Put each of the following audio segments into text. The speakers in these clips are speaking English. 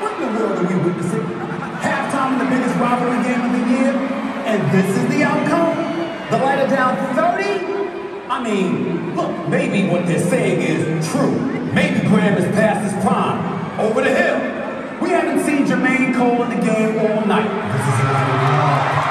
What in the world are we witnessing? Halftime in the biggest rivalry game of the year, and this is the outcome? The light are down 30? I mean, look, maybe what they're saying is true. Maybe Graham is past his prime. Over the hill. We haven't seen Jermaine Cole in the game all night. This is the best in the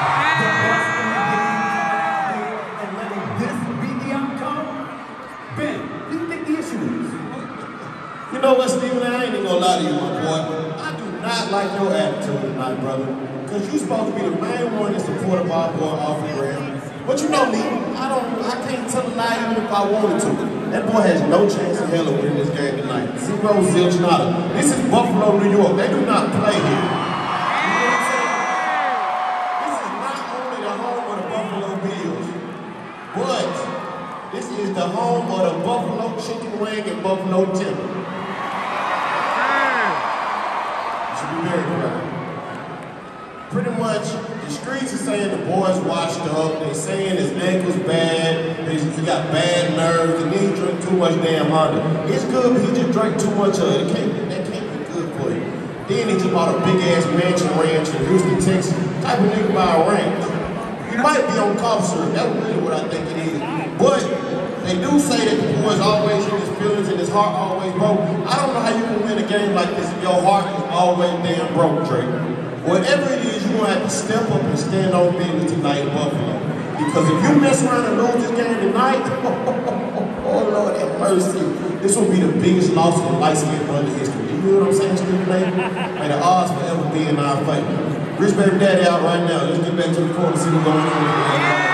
game and letting this be the outcome? Ben, what do you think the issue is? You know what, Stephen? I ain't even gonna lie to you, my boy. I do not like your attitude tonight, brother. Because you're supposed to be the main one in support of our boy Arthur Graham. But you know me, I can't tell a lie even if I wanted to. That boy has no chance in hell of winning this game tonight. Zero, zilch, nada. This is Buffalo, New York. They do not play here. You know what I'm saying? This is not only the home of the Buffalo Bills, but this is the home of the Buffalo Chicken Wing and Buffalo Timber. You should be very proud. Pretty much, the streets are saying the boy's washed up. They're saying his ankle's bad. He got bad nerves, and then he drank too much damn Honda. It's good, but he just drank too much of it. That can't be good for you. Then he just bought a big-ass mansion ranch in Houston, Texas. Type of nigga buy a ranch. He might be on cough syrup. That's really what I think it is. But they do say that the boy's always in his feelings and his heart always broke. I don't know how you can win a game like this if your heart is always damn broke, Drake. Whatever it is, you're going to have to step up and stand on business tonight in Buffalo. Because if you mess around and lose this game tonight, oh Lord have mercy, this will be the biggest loss in light-skinned brother history. You hear what I'm saying, Stephen A? May the odds forever be in our favor. Rich Baby Daddy out right now. Let's get back to the court and see what's going on.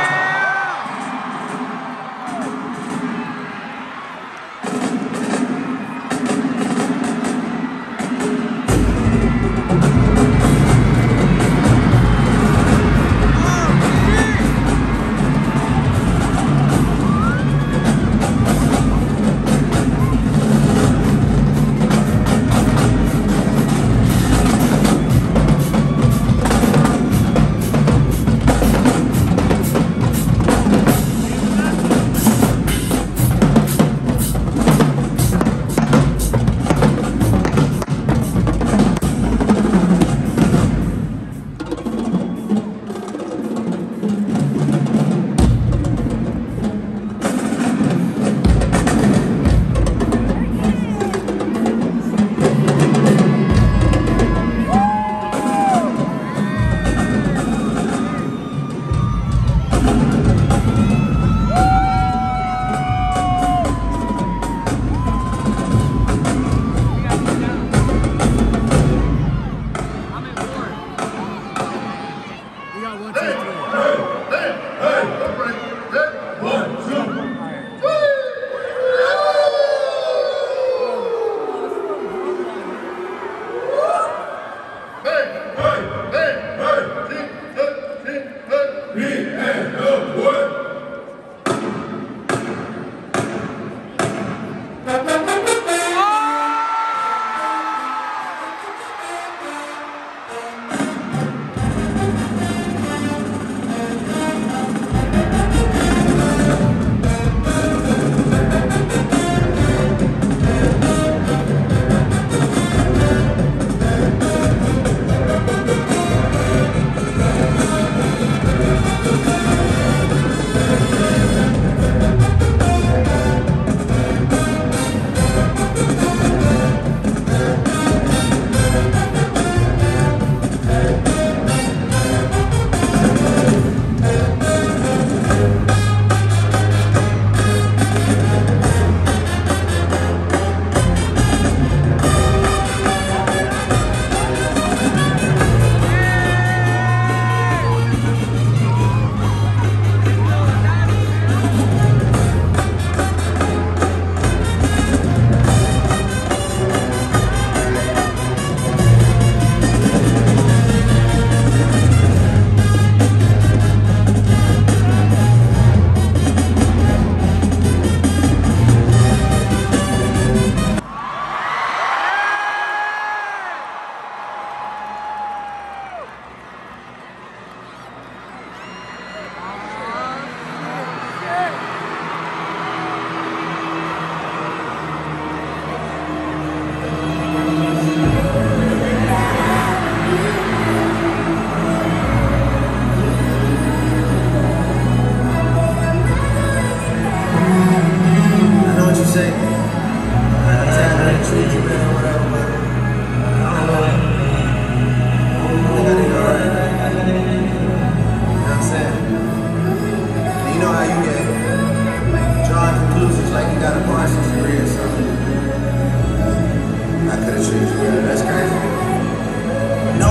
That's crazy. No.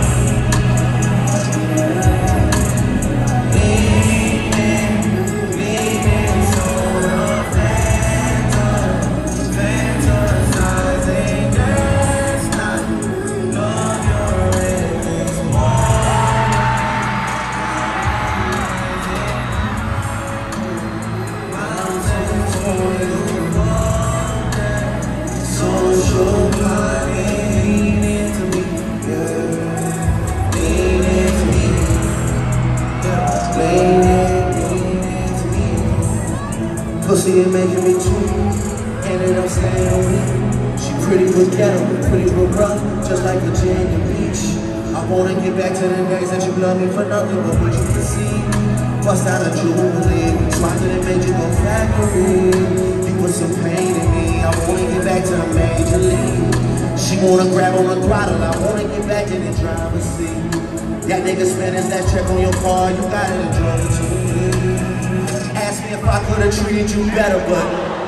Pussy and making me too. Ended up staying on me. She pretty but ghetto, pretty but rough, just like Virginia Beach. I wanna get back to the days that you love me for nothing but what you can see. Bust out a Jubilee, so I couldn't make you go factory. You put some pain in me. I wanna get back to the major league. She wanna grab on the throttle. I wanna get back in the driver's seat. That nigga spending that check on your car. You got it and drove it to me. Ask me if I could have treated you better, but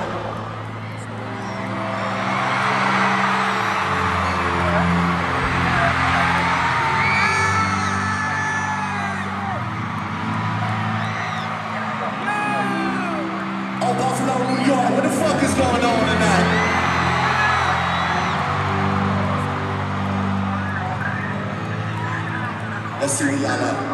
Oh, Buffalo, New York, what the fuck is going on tonight? Let's see what y'all like.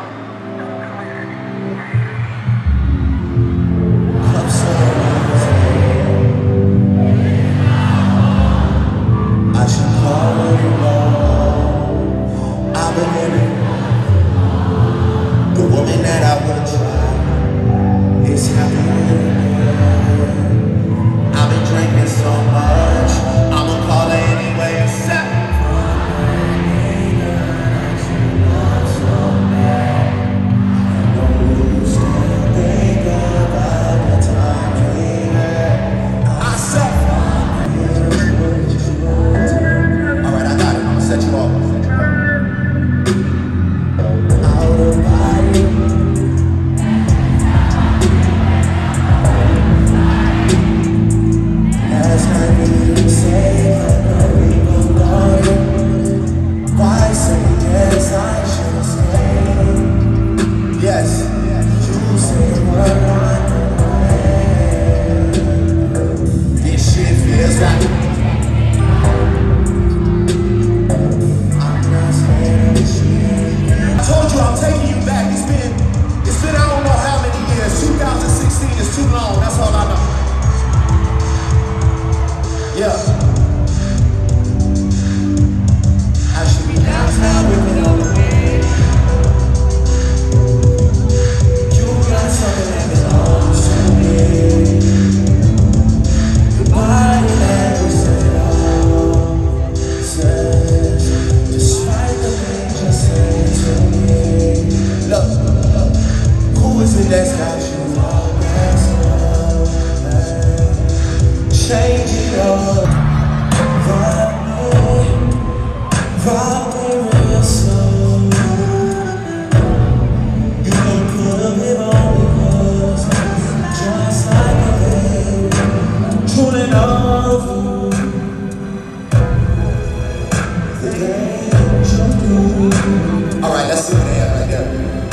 Alright, let's see what they have right there.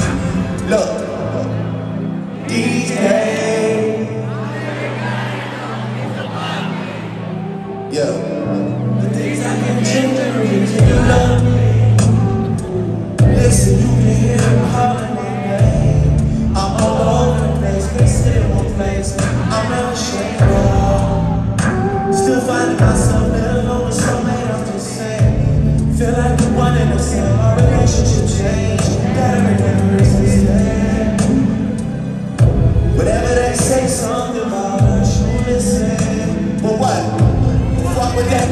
Look. DJ. Yeah. the things I can change every reason you love me. Listen, you can hear them calling my name. I'm all over the place, but still in one place. I'm not ashamed at all. Still finding myself living alone with soulmate, I'm just saying. Feel like the one in the same, our relationship changed. Gotta remember it's instead. Whatever they say, something about us, you listen. But what? Fuck with that.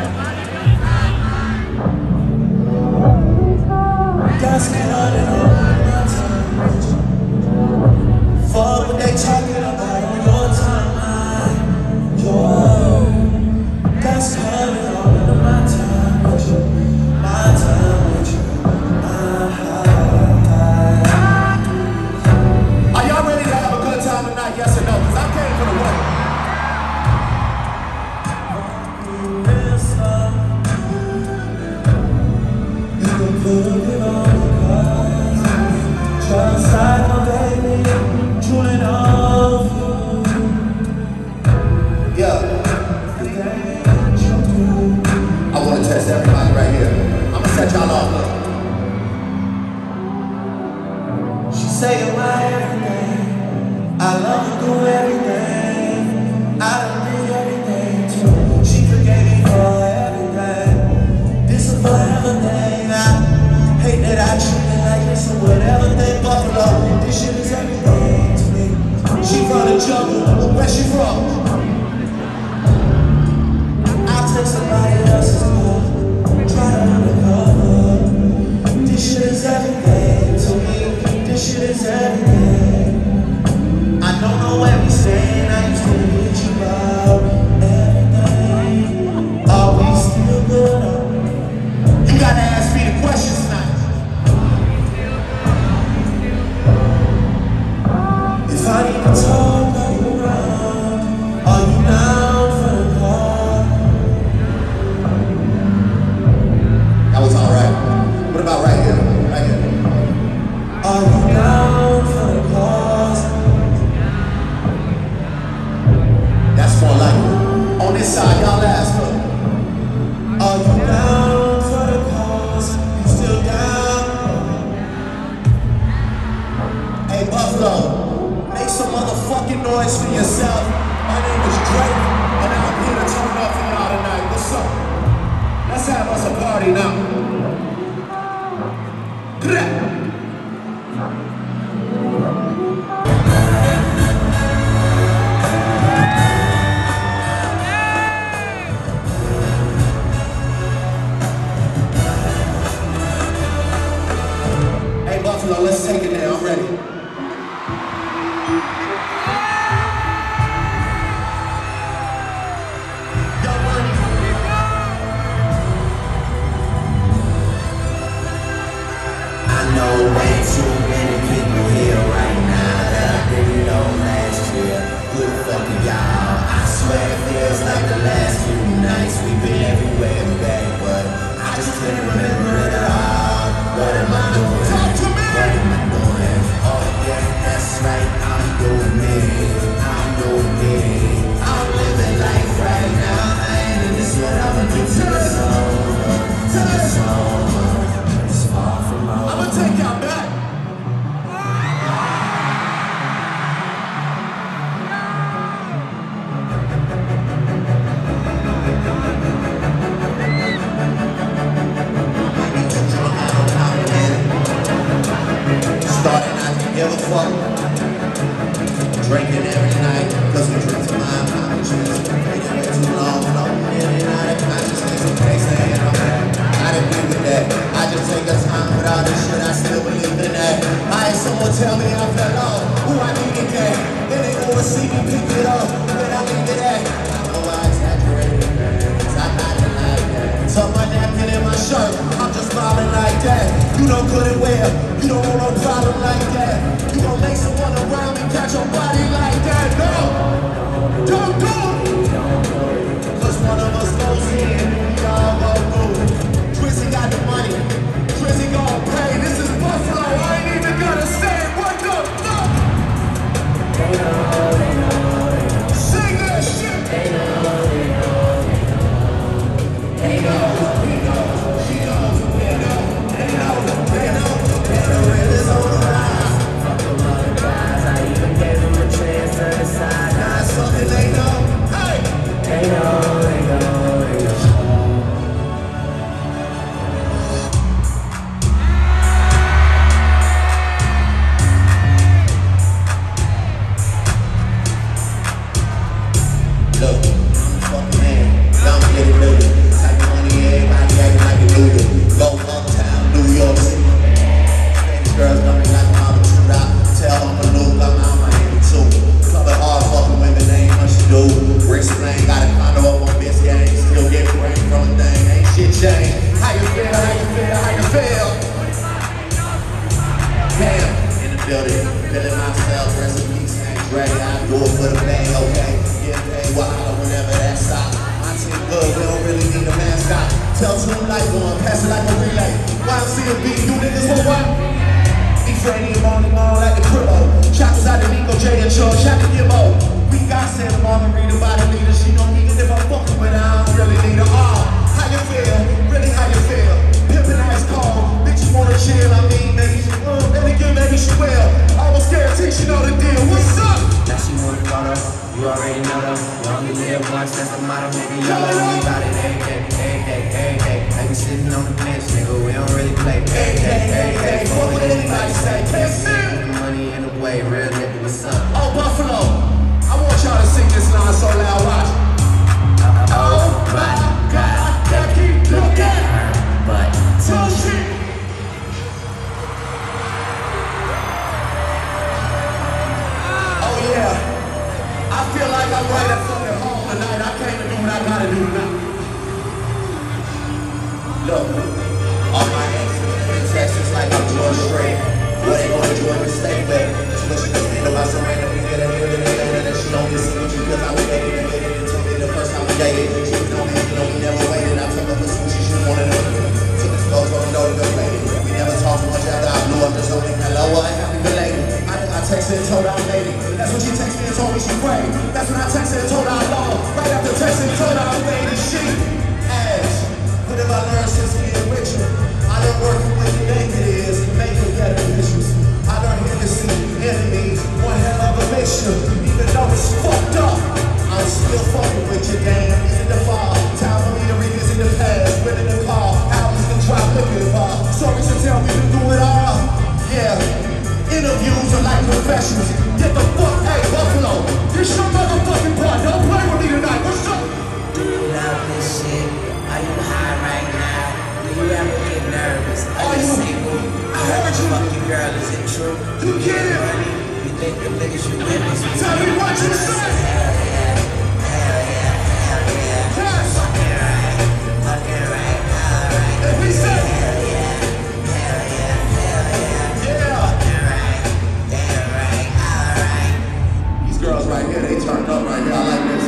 God's been on and on my time. Fuck what they talking about on your timeline. God's coming on into my time with you. My time with you. Are y'all ready to have a good time tonight? Yes or no? Because I came for the wedding. line right here. I'ma set y'all off. She say you're my everything. I love you through everything. I done did everything too. She forgave me for everything. This is forever thing. I hate that I treat it like this or whatever thing. Buffalo, this shit is everything to me. She from the jungle, where she from? I'll take somebody else's love, try to undercover. This shit is everything to me. This shit is everything. I don't know everything. I used to hit you about everything. Are we still good? You gotta ask me the questions tonight. If I need to talk, are you around? Are you down for the call? That was alright. What about right here? Right here. Are you down for the cause? That's more like it. On this side, y'all ask her. Are you down for the cause? You still down? Hey Buffalo, make some motherfucking noise for yourself. My name is Drake, and I'm here to turn up for y'all tonight. What's up? Let's have us a party now. Hey Buffalo, let's take it there. I'm ready. I know way too many people here right now that I didn't know last year. Good fucking y'all. I swear it feels like the last few nights we've been everywhere today, but I just can't remember it all. What am I doing? Talk to me! What am I doing? Oh yeah, that's right. I'm doing me. I'm doing me. I'm living life right now, man, and this is what I'ma do till it's over. Till it's over. It's far from over. I'ma take y'all back. Starting not to give a fuck. Drinking every night, cause we drink to my accomplishments. Taking way too long, floating in and out of consciousness. They saying I'm bad. I didn't agree with that. I just take the time with all this shit, I still believe in that. I had someone tell me I fell off. Ooh, I needed that. Then they go and see me pick it up. Then I needed that. I know I exaggerated, cause I'm not like that. Tuck my napkin in my shirt, I'm just vibing like that. You don't couldn't wear, you don't want no problem like that. You gon' make someone around me catch your body like that. No, don't do it. Cause one of us goes in, we all go through. Trizzy got the money, Trizzy gon' pay. This is Buffalo, I ain't even gonna say it. What the fuck? Sing that shit. They know. It is on the rise. Fuck the other guys, I even gave them a chance to decide. Now it's something they know. Hey! They know. Look, I'm the fucking man. Y'all don't get it, do it. Type of money, everybody acting like a loser. Go uptown, New York City. Spanish girls love me like I'm out of shoot out. Tell them to look, I'm out my hand too. Clubbing hard, fucking women, they ain't much to do. Rick Slang got a condo up on this game. Still get brain from a thing, ain't shit changed. How you feel, how you feel, how you feel? Damn, in the building, feeling myself, rest in peace, ain't ready. I do it for the bang, okay? Get paid, we'll holler whenever that stop. My team good, we don't really need a mascot. Tell two like one, pass it like a relay. YMCB, you niggas for what? Ephraim on the mall like the Cribbo. Choppers out of Nico J and Chuck, shot to Gibbo. We got Santa Margarita by the leader. She don't need it if I'm fucking with her, I don't really need her all. How you feel? Really how you feel? Pimpin' ice cold, bitch you wanna chill, I mean, maybe she will, then again, maybe she will. Almost guarantee she know the deal, what's up? Now she wanna photo, you already know though. You only live once, that's the motto, nigga. You know we got it every day, every day, every day. Like we sitting on the bench, nigga, we don't really play. Every day, every day, what would anybody say? Can't see. Money in the way, real nigga, what's up? Oh, Buffalo, I want y'all to sing this line so loud, watch. Oh my God, that keep looking, but so shit. Oh yeah, I feel like I'm right up from the home tonight. I came to do what I gotta do now. Look, all my exes, Texas like I'm George Strait. What they gonna do a mistake with? Too much you can think about some random nigga that she don't get sick with you cause I was dating and dated and told me the first time we dated. She was on me, you know, we never waited. I took her for sushi, she wanted to took us both on the door to go lady. We never talked much after I blew up the zone. Hello, what? Happy belated. I texted and told our lady. That's when she texted me and told me she prayed. That's when I texted and told her I love. Right after texting and told her I lady, she asked, what have I learned since being with you? I learned working with the naked is to make it better issues. I learned here to see enemies, one hell of a mixture. Even though it's fucked up, I'm still fucking with you, damn. In the fall, time for me to revisit the past. Winning the call, albums can drop looking for. Stories to tell me to do it all. Yeah, interviews are like confessions. Get the fuck, hey Buffalo, this your motherfucking part. Don't play with me tonight. What's up? do you love this shit? Are you high right now? Do you ever get nervous? Are you single? I heard you fuck your girl, is it true? You get it? Money? You think the niggas you witness? Tell me what you say. Hell yeah, hell yeah, hell yeah. Yes. Fucking right, alright. If we say, Hell yeah, hell yeah, hell yeah. yeah. Fucking right, damn right, alright. These girls right here, they turned up right here. I like this.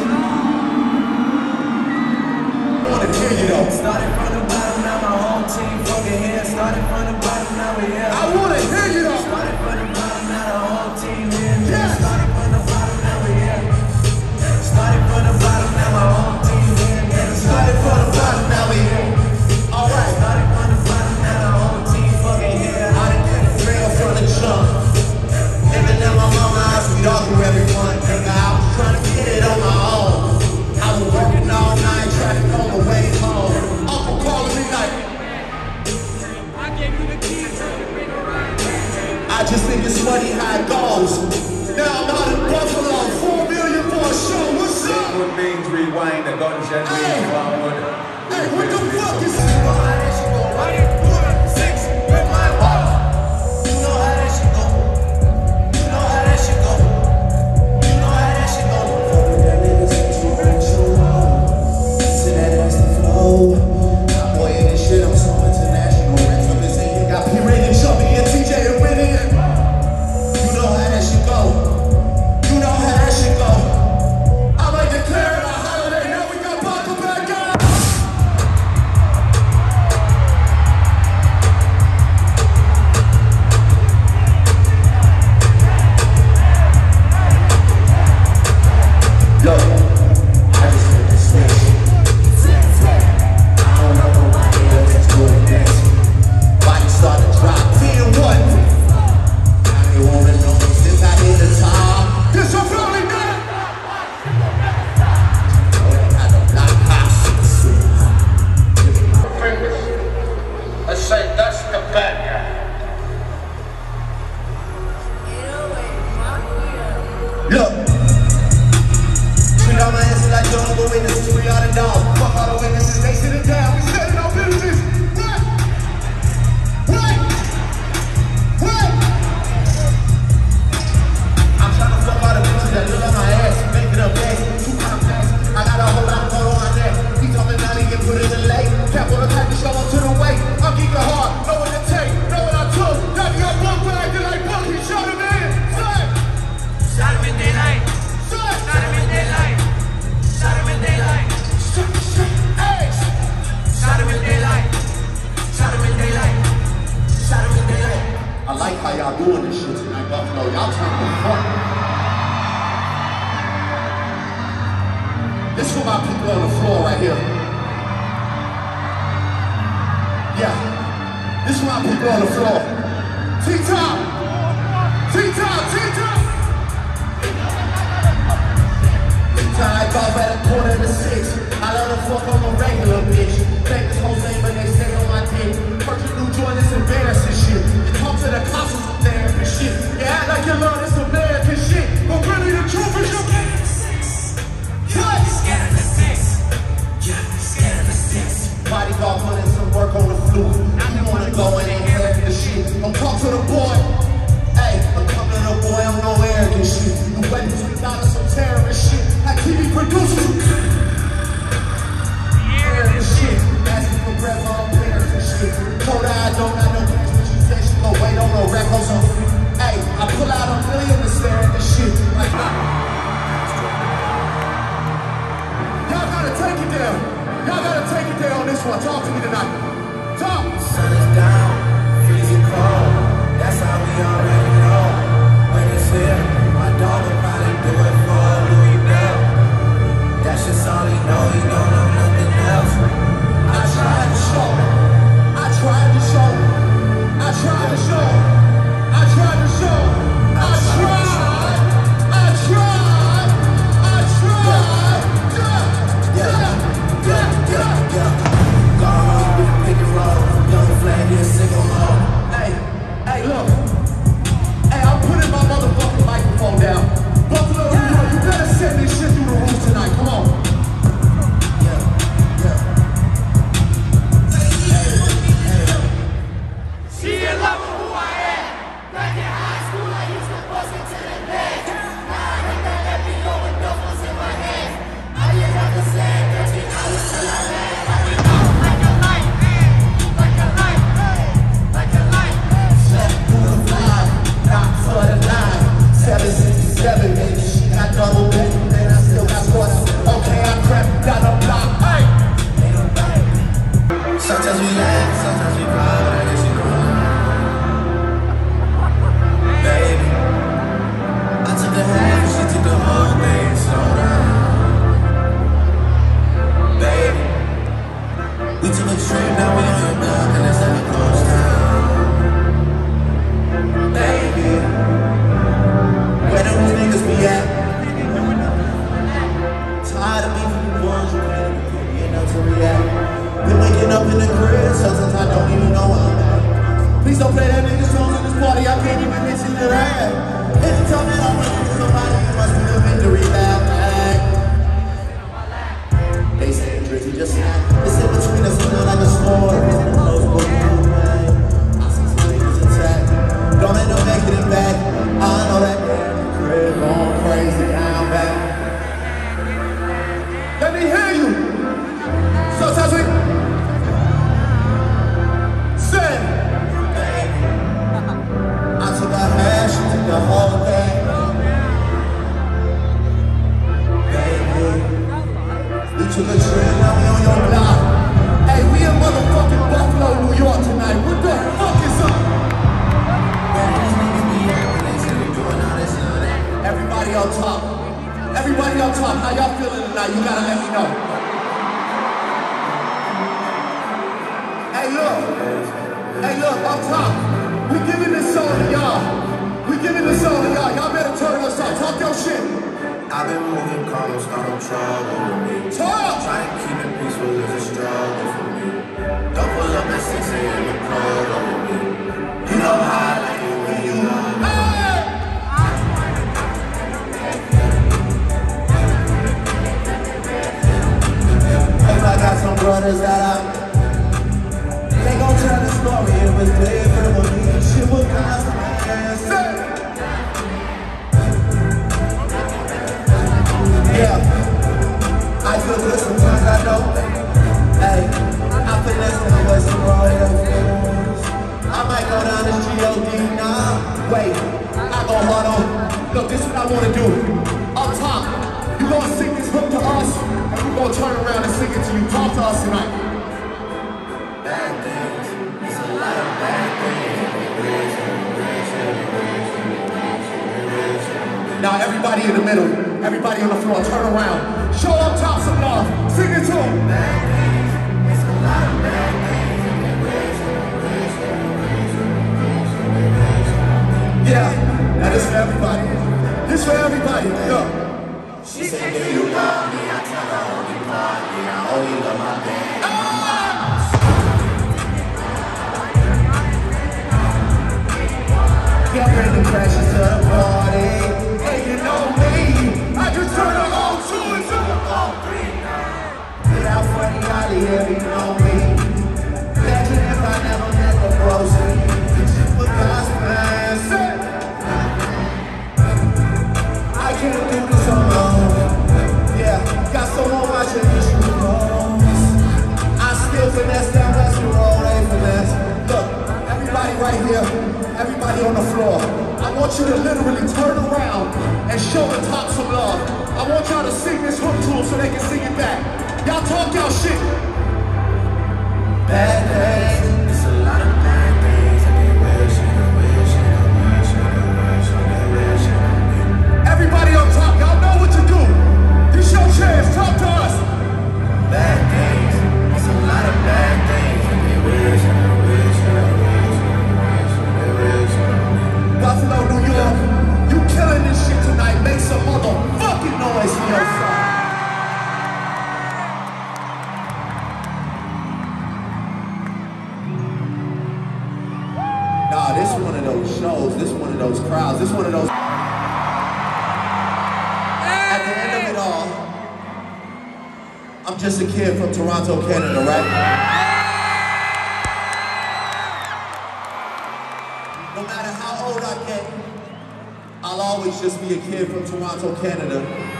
I wanna hear you though. Started from the bottom, now my whole team fucking here. Started from the bottom, now we here. I wanna hear you though. Started from the bottom, now the whole team here. Yes. Started from the bottom, now we here. Started from the bottom, now my whole team here. Started from the bottom, now we here. All right. Started from the bottom, now the whole team fucking here. I done been real from the jump. Even though my mama asked me to argue everyone, nigga, I was trying to get it on my own. I was working all night, trying to go my way home. Uncle calling me like, I just think it's funny how it goes. Now I'm out in Buffalo, 4 million for a show. What's up? What means rewind the gunshot Hey. means forward. Hey, what the fuck is this? Boy, in this shit, I'm so international. Rats up his head, got P-Rated, Chubby, and TJ and Winnie. You know how that shit go. You know how that shit go. I might declare it a holiday. Now we got Baca back out. Yeah, this is my people on the floor. T-Top! T-Top! T-Top! Tied off at a 5:45. I let her fuck on a regular bitch. Famous Jose, but they stay on my dick. Purchase new joint, it's embarrassing shit. You talk to the cops with some therapy shit. You act like you love this American shit. But really the truth is you can't. Scared of the six. Yeah, scared of the six. Bodyguard putting some work on the flute. You wanna go in and hear the shit. I'm talk to the boy. Hey, I'm coming to the boy, I'm no arrogant shit. The weapons we got us some terrorist shit. Like TV producers. Arrogant shit. Asking for bread for all parents and shit. Told her I don't got no cash, but she said she gon' wait on no records on. Hey, I pull out $1 million to stare at the shit. Like, y'all gotta take it down. Y'all gotta take it down on this one. Talk to me tonight. Talk. Sun is down, freezing cold. That's how we already know. When it's here, my dog will probably do it for Louis Bell. That's just all he know. He don't know nothing else. I tried to show. I tried to show. I tried to show. I tried to show. I tried. I tried. I tried. Gone home with a pick and roll. Young flag here, single home. Hey, look. Hey, I'm putting my motherfucking microphone down. Buffalo, New York, you better send this shit through the roof tonight. Come on. She in love with who I am. Back in high school, I used to bust into the bed. Now I hit that FBO with duffels in my hands. I didn't have to say 13 hours till I land. Like a light, like a light, like a light. Set through the fly, not for the line. 767, baby, she got double bed, and I still got quarter. Okay, I crept down the block. Hey! Sometimes we laugh, sometimes we cry, but I guess you know. Baby, I took the half and she took the whole thing. Slow down. Baby, we took a trip, now we on your block and it's never close down. Baby, where them niggas be at? Tired of being the ones who can't get enough to react. Been waking up in the crib, sometimes I don't even know where I'm at. Please don't play that nigga songs in this party, I can't even mention your ass. Anytime that I'm running with somebody, you must be a victory lap. They say Drizzy just snap. It's in between us, it's like a story. It's in a close book, I see some niggas attack. Don't let them make it back. I know that man in the crib going crazy, I'm back. Let me hear you. Sometimes we say, I took a hash, she took the whole thing. Baby, we took a trip, now we on your block. Hey, we in motherfucking Buffalo, New York tonight. What the fuck is up? Everybody on top. Everybody on top. How y'all feeling tonight? You gotta let me know. Hey look, up top. We giving this song to y'all. We giving this song to y'all. Y'all better turn us up. Talk your shit. I've been moving calm, no trouble with me. Talk! Trying to keep it peaceful is a struggle for me. Don't pull up at 6 a.m. and cold over me. You know how I like it when you love me. If I got some brothers that they gon' tell the story. It was different when me, shit was constant. Yeah, I feel good sometimes, I know. Hey, I finesse the Western Royals. I might go down this G.O.D. Nah, wait, I go hard on. Look, this is what I wanna do. Up top, you gonna sing this hook to us, and we gonna turn around and sing it to you. Talk to us tonight. Bad things, it's a lot of bad things. Now everybody in the middle, everybody on the floor, turn around. Show up top some love. Sing it to them. Bad things, it's a lot of bad things. for everybody. Go. She said, do you love me? I tell her only partly. I only love my band. Can't bring the crashes to the party. Hating on me, I just turn the old two into the old three. Without funny Ollie, hating on me. Imagine if I never met the bros. But God's plan said I can't do this alone. Yeah, got someone watching these shoes. I still finesse down Western Road, ain't finesse. Look, everybody right here, everybody on the floor, I want you to literally turn around and show the top some love. I want y'all to sing this hook to them so they can sing it back. Y'all talk y'all shit. Bad days, it's a lot of bad days. I get real shit, real shit, real shit, real shit, real shit. Everybody on top, y'all know what to do. This your chance, talk to us. Bad days, it's a lot of bad days. I get real shit, real shit, real shit, real shit. Buffalo, New York, you killing this shit tonight. Make some motherfucking noise for yourself. Nah, this one of those shows, this one of those crowds, this one of those. At the end of it all, I'm just a kid from Toronto, Canada, right? No matter how old I get, I'll always just be a kid from Toronto, Canada.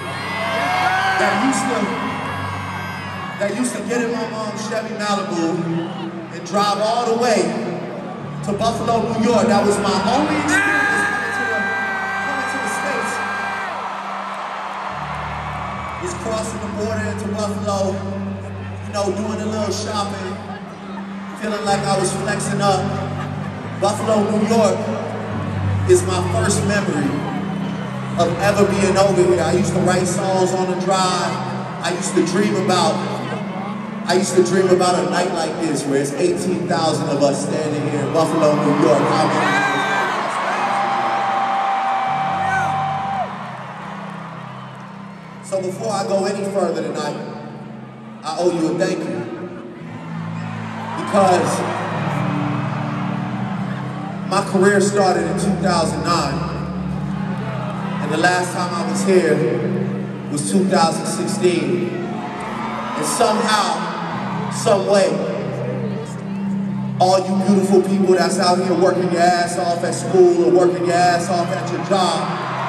That used to get in my mom's Chevy Malibu and drive all the way to Buffalo, New York. That was my only experience coming to the States. Was crossing the border into Buffalo, you know, doing a little shopping, feeling like I was flexing up. Buffalo, New York is my first memory of ever being over here. I used to write songs on the drive. I used to dream about a night like this where it's 18,000 of us standing here in Buffalo, New York. How many years? So before I go any further tonight, I owe you a thank you. Because my career started in 2009. And the last time I was here was 2016. And somehow, some way, all you beautiful people that's out here working your ass off at school or working your ass off at your job,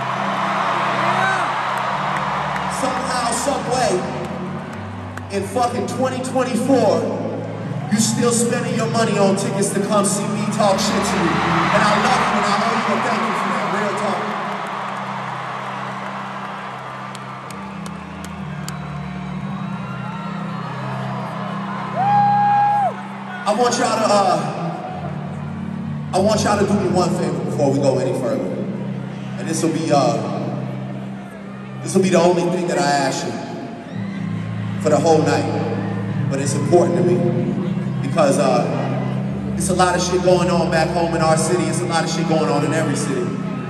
somehow, some way, in fucking 2024, you still spending your money on tickets to come see me talk shit to you. And I love you and I owe you a thank you for that, real talk. I want y'all to do me one favor before we go any further. And this will be the only thing that I ask you for the whole night. But it's important to me because it's a lot of shit going on back home in our city. It's a lot of shit going on in every city.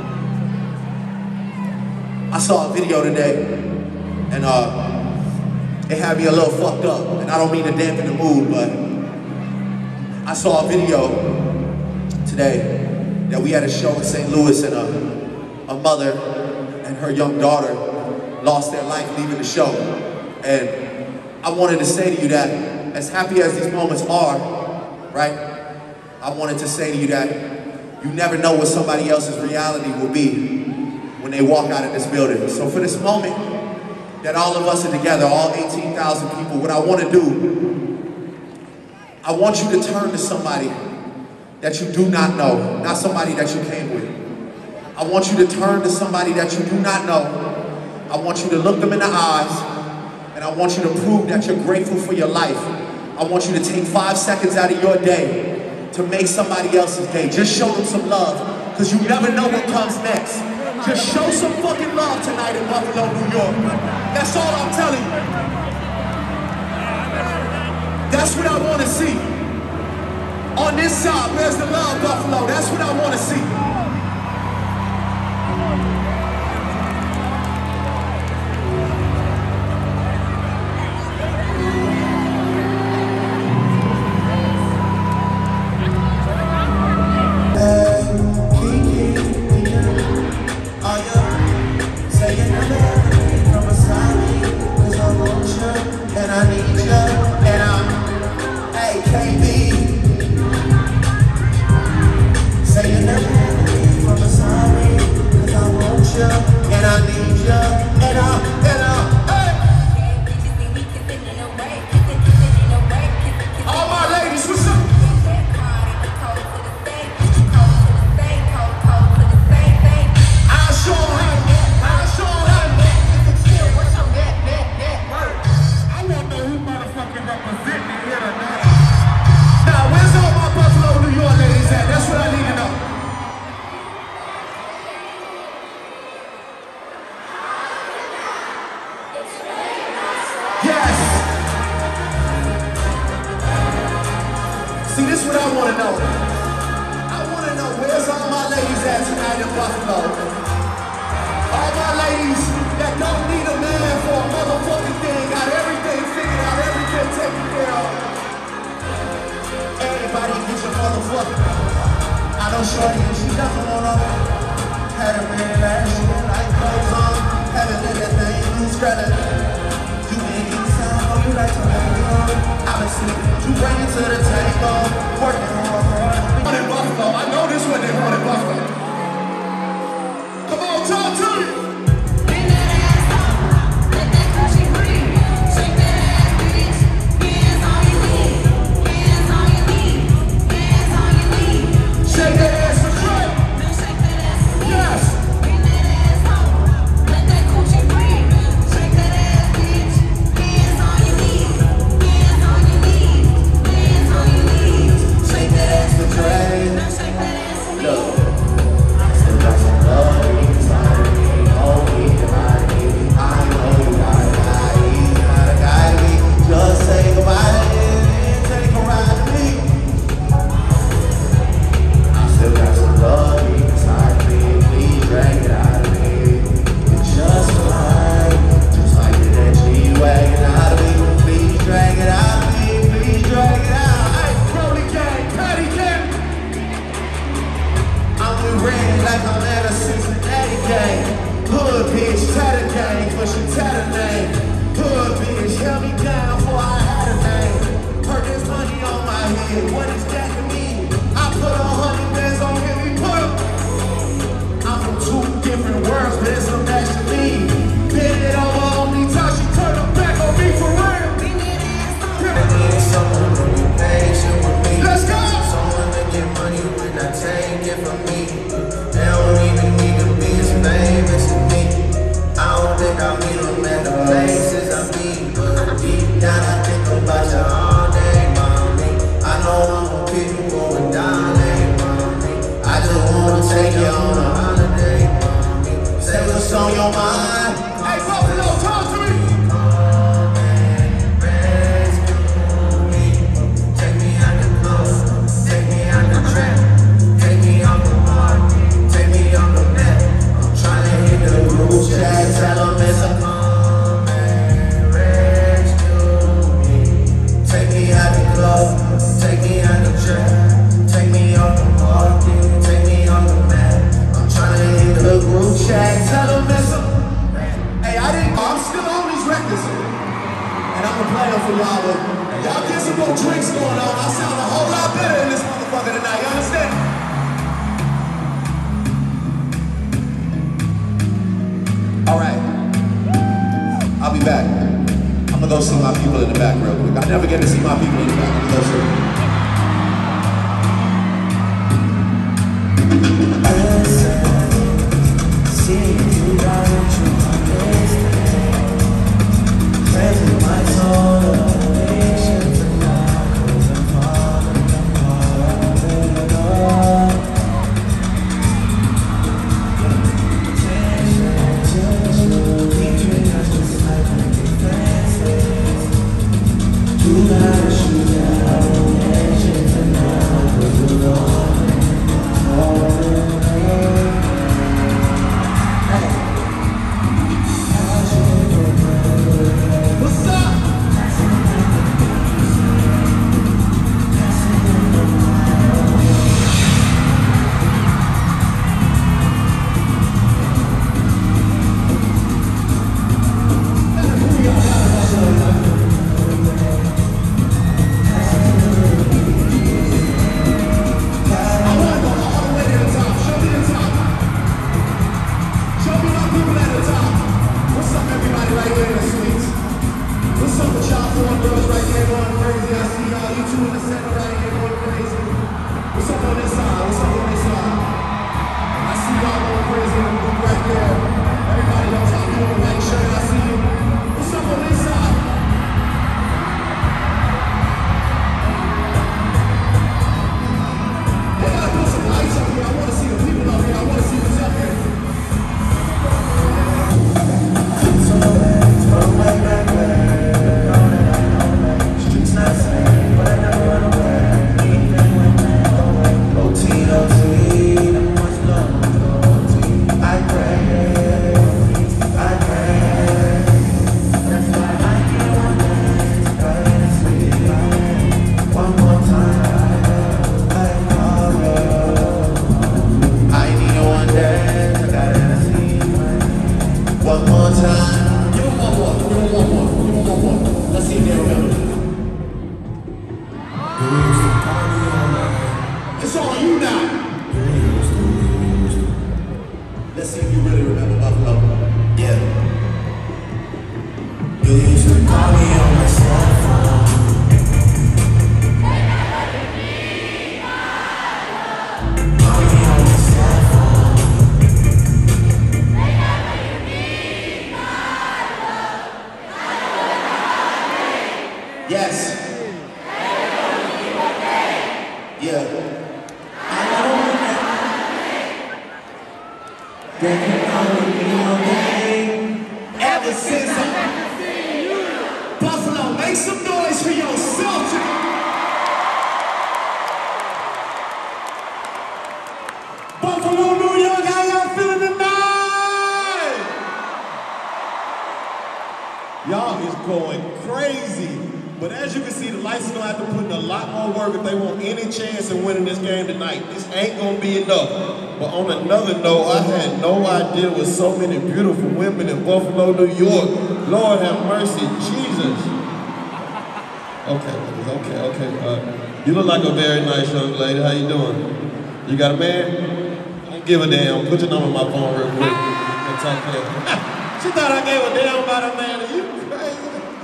I saw a video today and it had me a little fucked up. And I don't mean to dampen the mood, but I saw a video today that we had a show in St. Louis and a mother and her young daughter lost their life leaving the show. And I wanted to say to you that as happy as these moments are, right? I wanted to say to you that you never know what somebody else's reality will be when they walk out of this building. So for this moment that all of us are together, all 18,000 people, what I want to do, I want you to turn to somebody that you do not know, not somebody that you came with. I want you to turn to somebody that you do not know. I want you to look them in the eyes, and I want you to prove that you're grateful for your life. I want you to take 5 seconds out of your day to make somebody else's day. Just show them some love, because you never know what comes next. Just show some fucking love tonight in Buffalo, New York. That's all I'm telling you. That's what I want to see. On this side, where's the love, Buffalo? That's what I want to see. See, this is what I want to know. I want to know where's all my ladies at tonight in Buffalo? All my ladies that don't need a man for a motherfucking thing, got everything figured out, everything taken care of. Everybody get your motherfucker. I know shorty and she doesn't want to. Had a man last year, like clothes on. Haven't let that thing loose, credit. You ain't even sound, oh, you like to hang on. I've been sleeping, you bring it to the table. Working hard. In Buffalo, I know this one they want in Buffalo. Come on, talk to me. Bring that ass up, let that cushy breathe. Shake that ass, bitch. Hands on your knees, hands on your knees, hands on your knees. Shake that ass for Trey. Now shake that ass for me. Yes. Bring that ass up, let that coochie breathe. Shake that ass, bitch. Hands on your knees, hands on your knees, hands on your knees. Shake that ass for Trey. Now shake that ass for me. Look. Still got some love inside of me. Oh, he got me. I know you gotta me. Just say goodbye and take a ride with me. I still got some love inside of me. Please drag it out of me. It's just right. Just like that G-Wagon out of me. Please drag it out of me. Please drag it out. Hey, Crowley gang, Patty gang. I'm with Randy like I'm at a Cincinnati game. Hood bitch, tatter gang, pushing tatter name. Hood bitch, held me down before I had a name. Heard there's money on my head, what is that to me? I put 100 bands on every put 'em. I'm from two different worlds, but it's a match to me. Bend it over on me, till she turn her back on me for real. Bring that ass up. I need someone to be patient with me. Let's go! Someone to get money when I take it from me. They don't even need to be as famous as me. I don't think I meet them at the places I be. But deep down I think about you all day, mommy. I know I'm gonna keep you going down, mommy. I just wanna take you on a holiday, mommy. Say what's on your mind. Hey, Buffalo, talk to me. Y'all get some more drinks going on. I sound a whole lot better in this motherfucker tonight, you understand? All right, I'll be back. I'm gonna go see my people in the back real quick. I never get to see my people in the back. I'm gonna go see them. You gotta shoot that. Yeah. I know that you only be your name. Ever since Buffalo, make some noise for yourself. Buffalo, New York, how y'all feeling tonight? Y'all is going crazy. But as you can see, the Lights are gonna have to put in a lot more work if they want any chance of winning this game tonight. This ain't gonna be enough. But on another note, I had no idea with so many beautiful women in Buffalo, New York. Lord have mercy, Jesus. Okay. You look like a very nice young lady. How you doing? You got a man? Don't give a damn. Put your number on my phone real quick. And talk to her. She thought I gave a damn about a man. Are you crazy?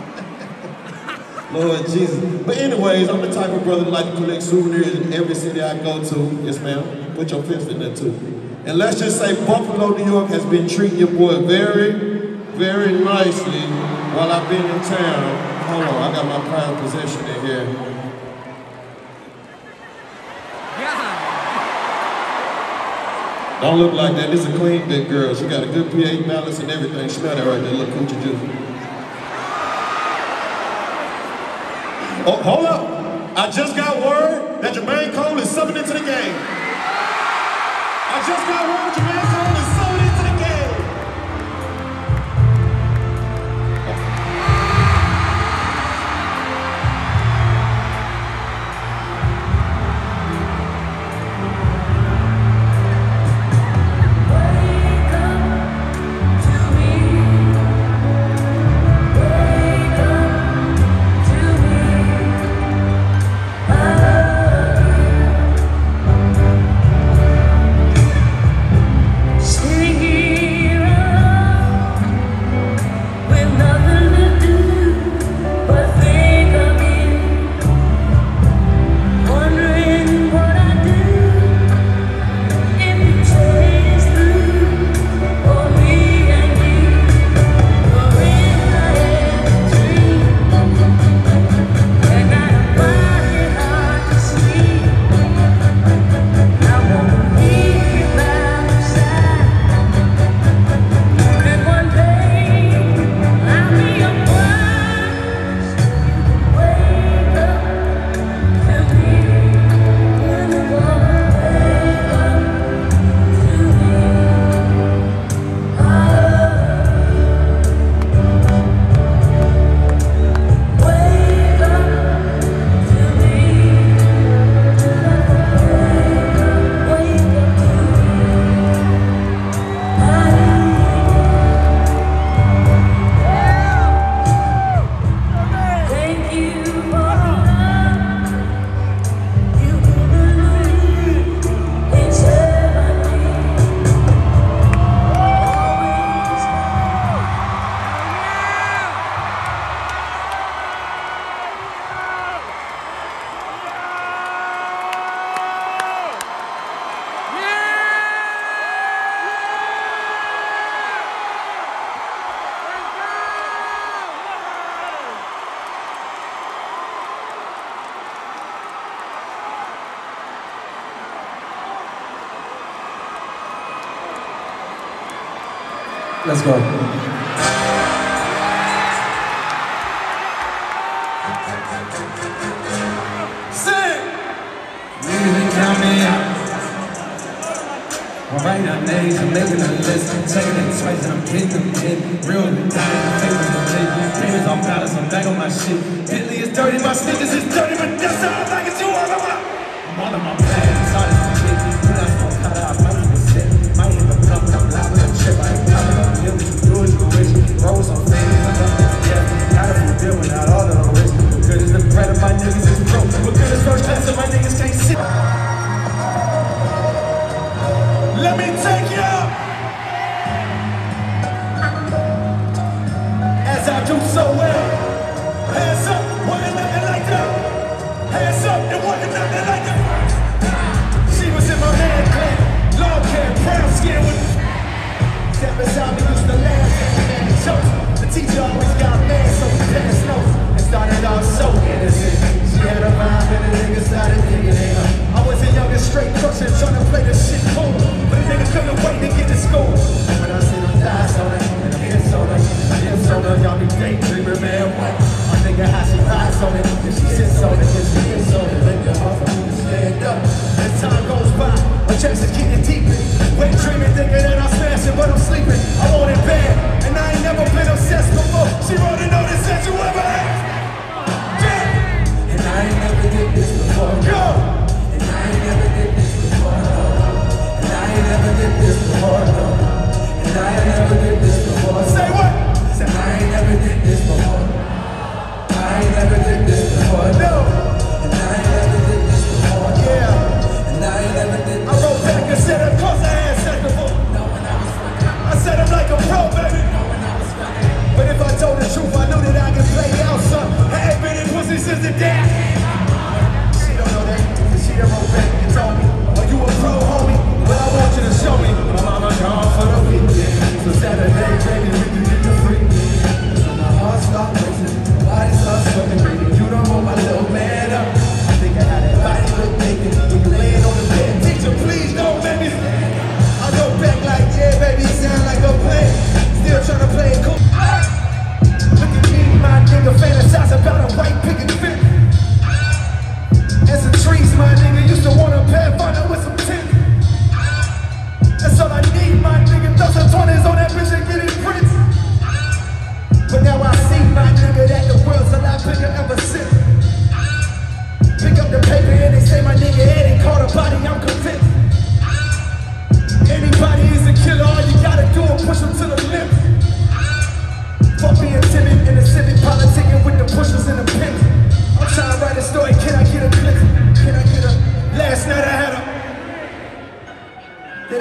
Lord Jesus. But anyways, I'm the type of brother that like to collect souvenirs in every city I go to. Yes, ma'am. Put your fist in there too. And let's just say Buffalo, New York has been treating your boy very, very nicely while I've been in town. Hold on, I got my prime possession in here. Don't look like that. This is a clean big girl. She got a good pH balance and everything. Smell that right there, little coochie juice. Oh, hold up. I just got word that Jermaine Cole is subbing into the game. I just got word Jermaine Cole is subbing into the game. Let's go. Sing! Music coming out. I'm writing our names, I'm making a list. Taking it twice and I'm getting them in. Real and dying, famous and lit. Famous on palace, I'm back on my shit. Bentley is dirty, my sneakers is dirty, but that's how I like it. You all of my. I'm all in my bag, it's all in my shit. When I smoke hot, I might even sit. Might end up coming, I'm live with a chip. I ain't popping up, deal with you, do as you wish. Roll some fans, yeah. How do you deal without all of the risk? Good as the bread of my niggas is broke. But good as first class of my niggas can't sit. Let me take you out! As I do so well. Hands up, why they looking like that? Hands up,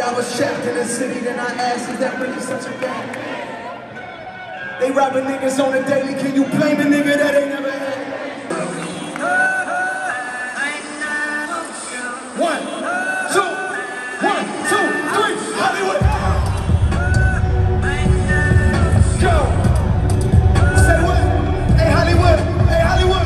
I was trapped in the city, then I asked, is that really such a bad? They robbing niggas on a daily, can you blame a nigga that ain't never had? 1, 2, 1, 2, 3, Hollywood! Go! Say what? Hey Hollywood! Hey Hollywood!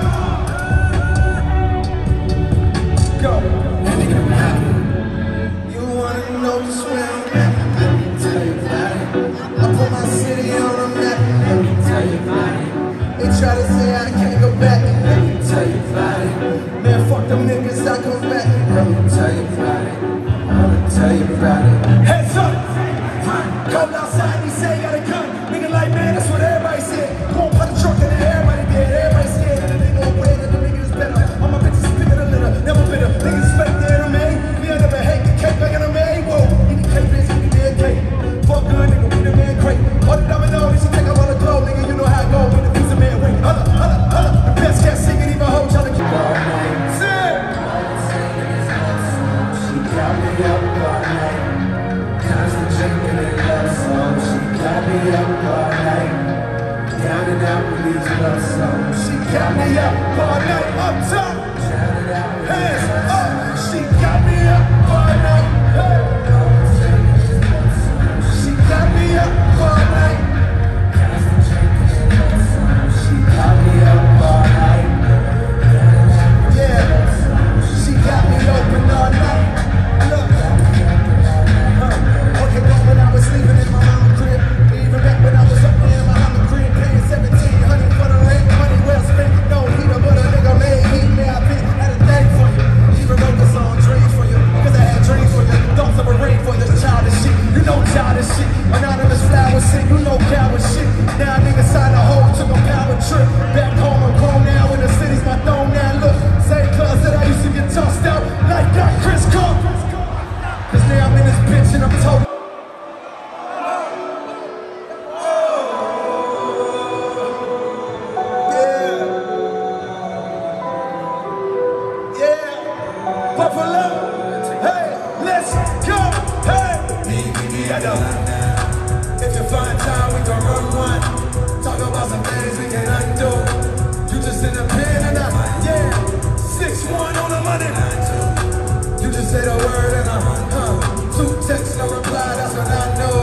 Go! That nigga don't have it. You wanna know just where I'm at? Let me tell you about it. I put my city on the map. Let me tell you about it. They try to say I can't go back. Let me tell you about it. Man, fuck them niggas, I come back. Let me tell you about it. I'ma tell you about it. Heads up! Come outside, he say he got a gun. Nigga like, man, that's what everybody said. Go on, put the truck in there, everybody dead. Everybody scared that the nigga away, that the nigga is better. All my bitches picking a litter, never bitter. Niggas fake the anime. Me, I never hate the cake like an anime. Whoa, eat the cake, bitch, eat the dead cake. Fuck good, nigga, we the man great. All the dominoes, you should take up all the glow, nigga, you know how it go. When the piece of man wait. Holla, holla, holla. The best can't sing it, even hold y'all to keep all night. Sing! She got me up all night. Constant drinking and love songs. She got me up all night. Down and out with these love songs. She got me up all night. Up top. Hands up. She got me up all night. Hey. She got me up all night. She got me up all night. Yeah. She got me open all night. Look. Okay, but when I was sleeping in my mama's crib, even back when I was up there in my mama's crib, paying $1,700 for the rent, money well spent. No heater, but a nigga made heat. Man, I been had a thing for you. Even wrote the song dreams for you, cause I had dreams for you. Thoughts of a rain for this childish shit. You know childish shit. Anonymous flower shit. You know coward shit. Now niggas signed a hoe, took a power trip. Back home, I'm grown now. In the city's my throne now. Look, same cuz that I used to get tossed out like that Chris Cook. Cause now I'm in this bitch and I'm told. Buffalo, hey, let's go, hey. If you find time, we can run one. Talk about some things we can undo. You just in the pen and yeah. 6-1 on the money. You just say the word and two texts, no reply, that's what I know.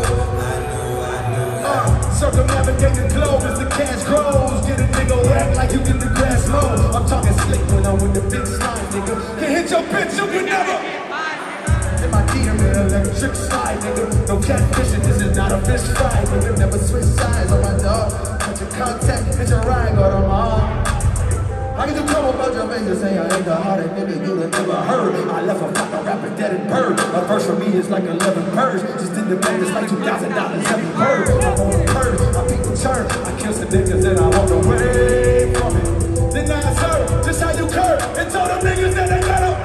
Circumnavigate the globe as the cash grows. Get a nigga whack like you get the grass low. I'm talking slick when I'm with the big slime, nigga. Can't hit your bitch, you can never. In my DM, electric slide, nigga. No catfishing, this is not a fish fry, nigga. Never switch sides on my dog. Touch your contact, hit your ride, got on my arm. How can you come about your face and say I ain't the hardest nigga you done never heard? I left a fucking rapper dead and bird. A verse for me is like 11 birds. Just in the band, it's like $2,000 every bird. I'm on the bird, I beat the turn. I kill some niggas and I walk away from it. Then I serve, just how you curve. And told them niggas that they got up.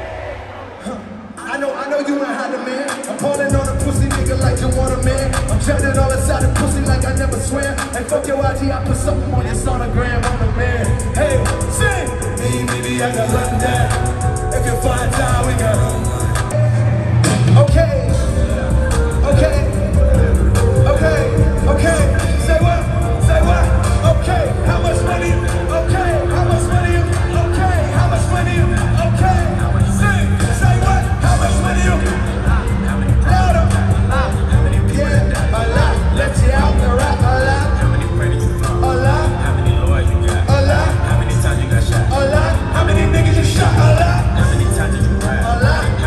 I know you ain't had a man. I'm pulling on a pussy nigga like you want a man. I'm treading all inside the pussy like I never swam. And fuck your IG, I put something on your sonogram, I'm the man. Hey, sing! Me, baby, I got nothing down. If you find time, we got okay. Okay. Okay. Okay. Say what? Say what? Okay. How much money? Okay. How much money? Okay. How much money? Okay. Sing. Say what? How much money? Louder. Yeah. A lot. Let you out the rap. A lot. A lot. How many lawyers you got? A lot. How many times you got shot? A lot. How many niggas you shot? A lot. How many times did you ride? A lot.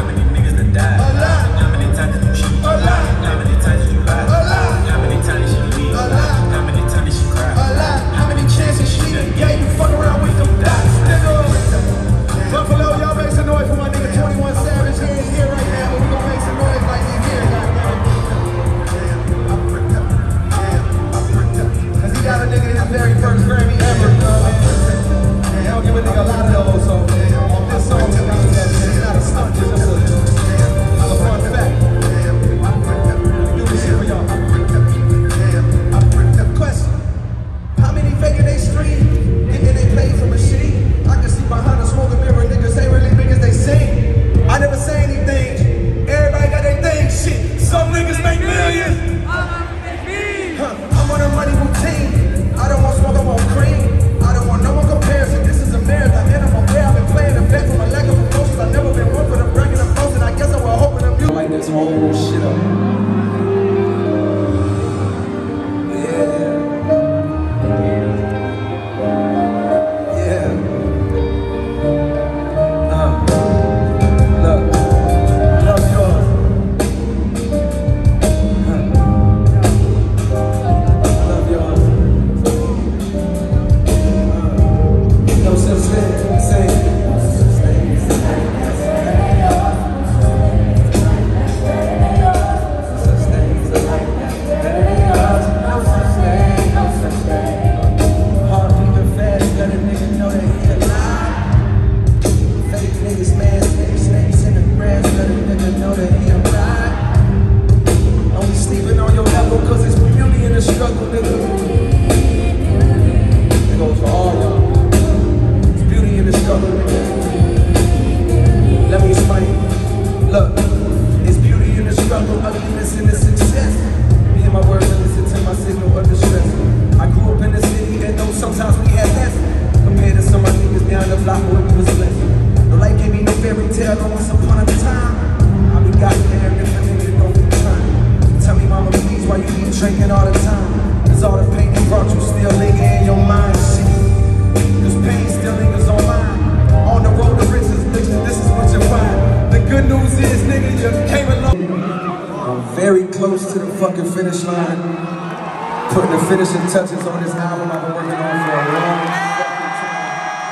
time. I be goddamn if a nigga don't return. Tell me, mama, please, why you keep drinking all the time? Cause all the pain you brought you still linger in your mind, shit. Cause pain still lingers on mine. On the road to riches, this is what you find. The good news is, nigga, you came along. I'm very close to the fucking finish line. Putting the finishing touches on this album I've been working on for a long fucking time.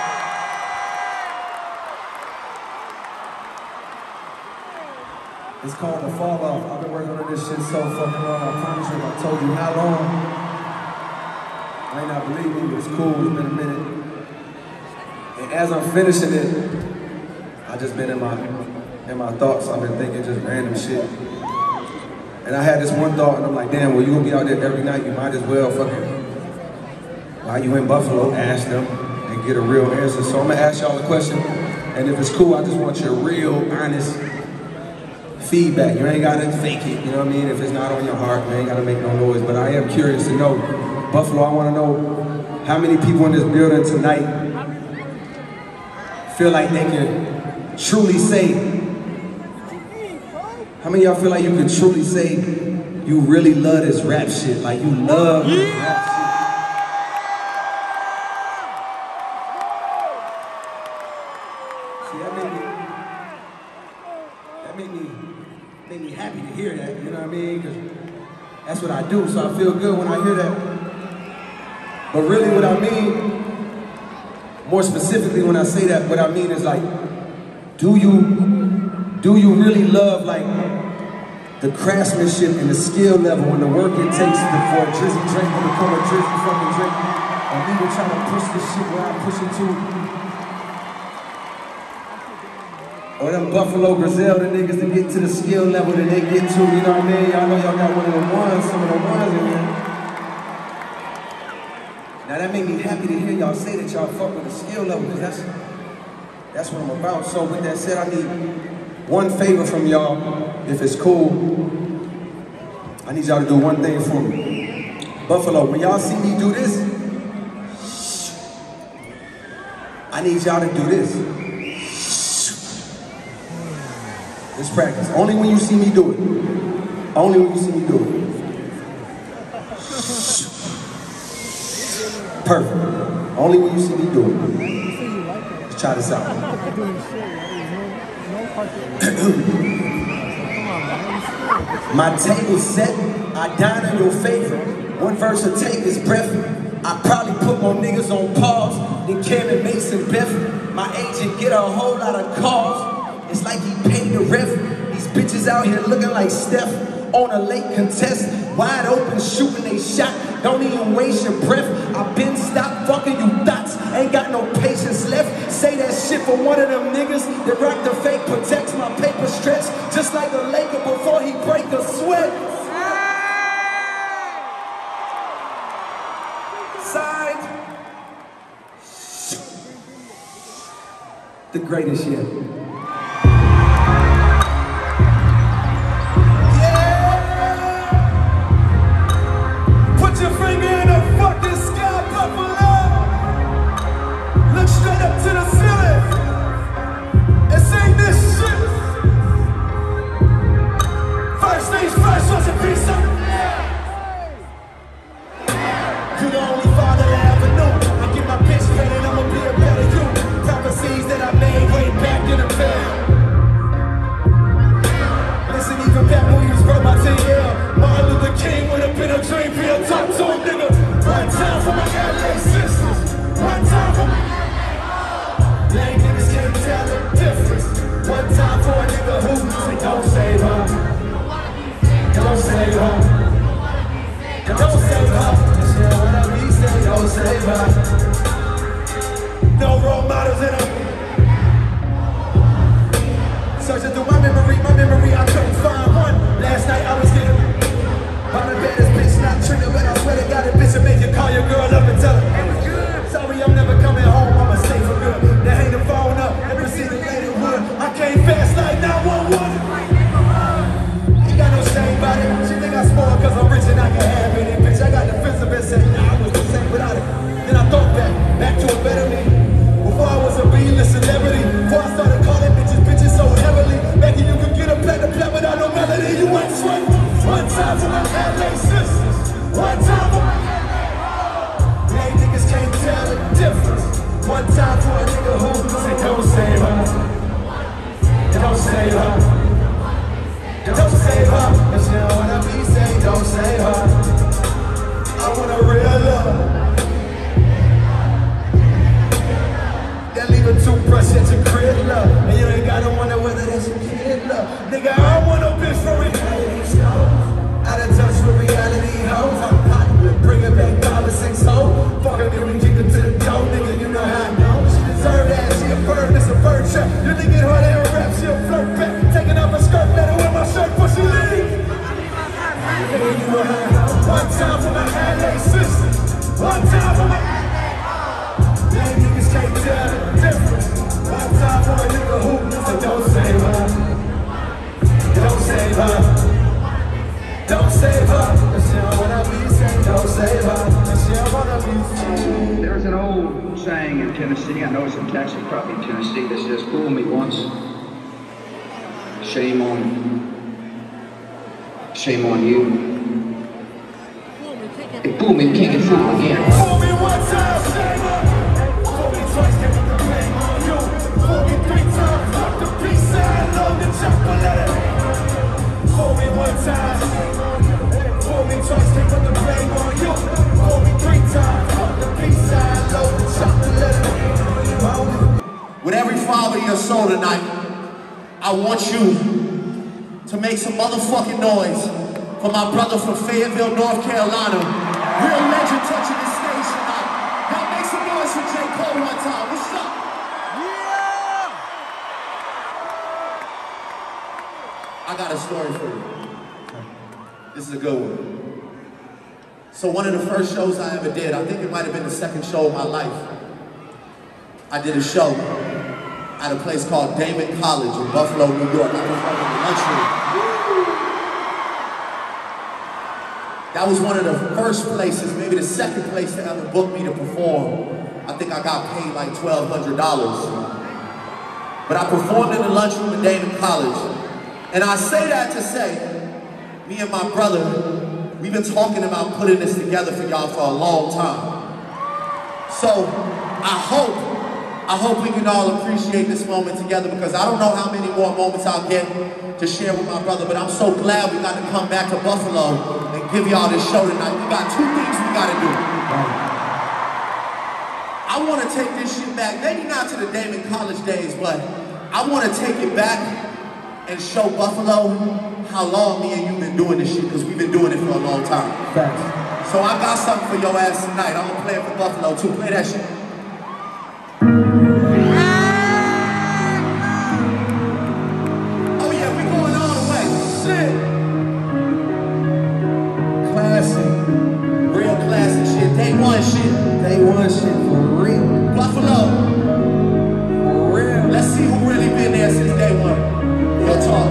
It's called The Fall Off. I've been working on this shit so fucking long. I promise you, if I told you how long, you may not believe me, but it's cool. It's been a minute. And as I'm finishing it, I just been in my thoughts. I've been thinking just random shit. And I had this one thought, and I'm like, damn, well, you gonna be out there every night, you might as well fucking, while you in Buffalo, ask them and get a real answer. So I'm gonna ask y'all a question, and if it's cool, I just want your real, honest feedback. You ain't gotta fake it, you know what I mean? If it's not on your heart, you ain't gotta make no noise. But I am curious to know, Buffalo, I wanna know how many people in this building tonight feel like they can truly say, how many of y'all feel like you can truly say you really love this rap shit? Like you love this rap shit. See, that made me happy to hear that, you know what I mean? Because that's what I do, so I feel good when I hear that. But really what I mean, more specifically when I say that, what I mean is like, do you really love like the craftsmanship and the skill level and the work it takes for a Drizzy drink to become a Drizzy fucking drink? And even trying to push this shit where I'm pushing to. Or them Buffalo Griselda niggas to get to the skill level that they get to, you know what I mean? Y'all know y'all got one of them ones, some of them ones in here. Now that made me happy to hear y'all say that y'all fuck with the skill level, because that's what I'm about. So with that said, I need one favor from y'all, if it's cool. I need y'all to do one thing for me. Buffalo, when y'all see me do this, I need y'all to do this. Let's practice. Only when you see me do it. Only when you see me do it. Perfect. Only when you see me do it. Let's try this out. My table's set, I dine on your favorite. One verse will take his breath. I probably put more niggas on pause than Cam and Mason Beth. My agent get a whole lot of calls. It's like he paid the ref. These bitches out here looking like Steph on a late contest. Wide open shooting they shot. Don't even waste your breath. I've been stopped fucking you thoughts. Ain't got no patience left. Say that shit for one of them niggas that rock the fake, protects my paper stretch. Just like a Laker before he break a sweat. Signed. The greatest yet. No role models in them. Searching through my memory, I couldn't find one. Last night I was getting by the baddest bitch, not trigger, but I swear to God, a bitch will make you call your girl up and tell her it was good. Sorry, I'm never coming home, I'ma stay for good. Now hang the phone up and proceed to let it wood. I came fast like 911. Ain't got no shame about it. She think I spoiled cause I'm rich and I can have it. And bitch, I got defensive and said, nah, I was the same without it. Then I thought back to a better me. Before I was a B-list celebrity, before I started calling bitches so heavily. Back some kid love. Nigga, I don't want no bitch for reality shows. Out of touch with reality hoes. I'm Hollywood, bring it back 5 or 6 hoes. Fuck her, then we kick her to the door, nigga, you know how I know. She deserve that, she a bird, it's a bird trap. You nigga get her there and rap, she a flirt back. Taking off her skirt, let her wear my shirt before she leave. Yeah, you know how I know. One time for my LA sisters. One time for my damn niggas can't tell the difference. One time for a nigga who said don't save her. Don't save her. Don't save her. If she don't wanna be saved, don't save her. If she don't wanna be saved. There's an old saying in Tennessee, I know it's in Texas, probably in Tennessee, that says, fool me once, shame on you. And fool me, you can't get fooled again. Fool me one time, shame her. Fool me twice, can't put the blame on you. Fool me 3 times, fuck the peace sign, load the chocolate. Fool me one time. Fool me twice, can't put the blame on you. Fool me 3 times, fuck the peace sign, load the chocolate. With every fiber of your soul tonight, I want you to make some motherfucking noise for my brother from Fayetteville, North Carolina. Real legend touching the stage tonight. Y'all make some noise for J. Cole one time. What's up? Yeah! I got a story for you. This is a good one. So one of the first shows I ever did, I think it might have been the second show of my life. I did a show at a place called Damon College in Buffalo, New York. I was running the lunchroom. That was one of the first places, maybe the second place to ever book me to perform. I think I got paid like $1,200. But I performed in the lunchroom at Damon College. And I say that to say, me and my brother, we've been talking about putting this together for y'all for a long time. So I hope we can all appreciate this moment together, because I don't know how many more moments I'll get to share with my brother, but I'm so glad we got to come back to Buffalo and give y'all this show tonight. We got 2 things we got to do. I want to take this shit back, maybe not to the Damon College days, but I want to take it back and show Buffalo how long me and you been doing this shit, because we've been doing it for a long time. Thanks. So I got something for your ass tonight. I'm going to play it for Buffalo too. Play that shit. Day one shit for real. Buffalo. For real. Let's see who really been there since day one. Real talk.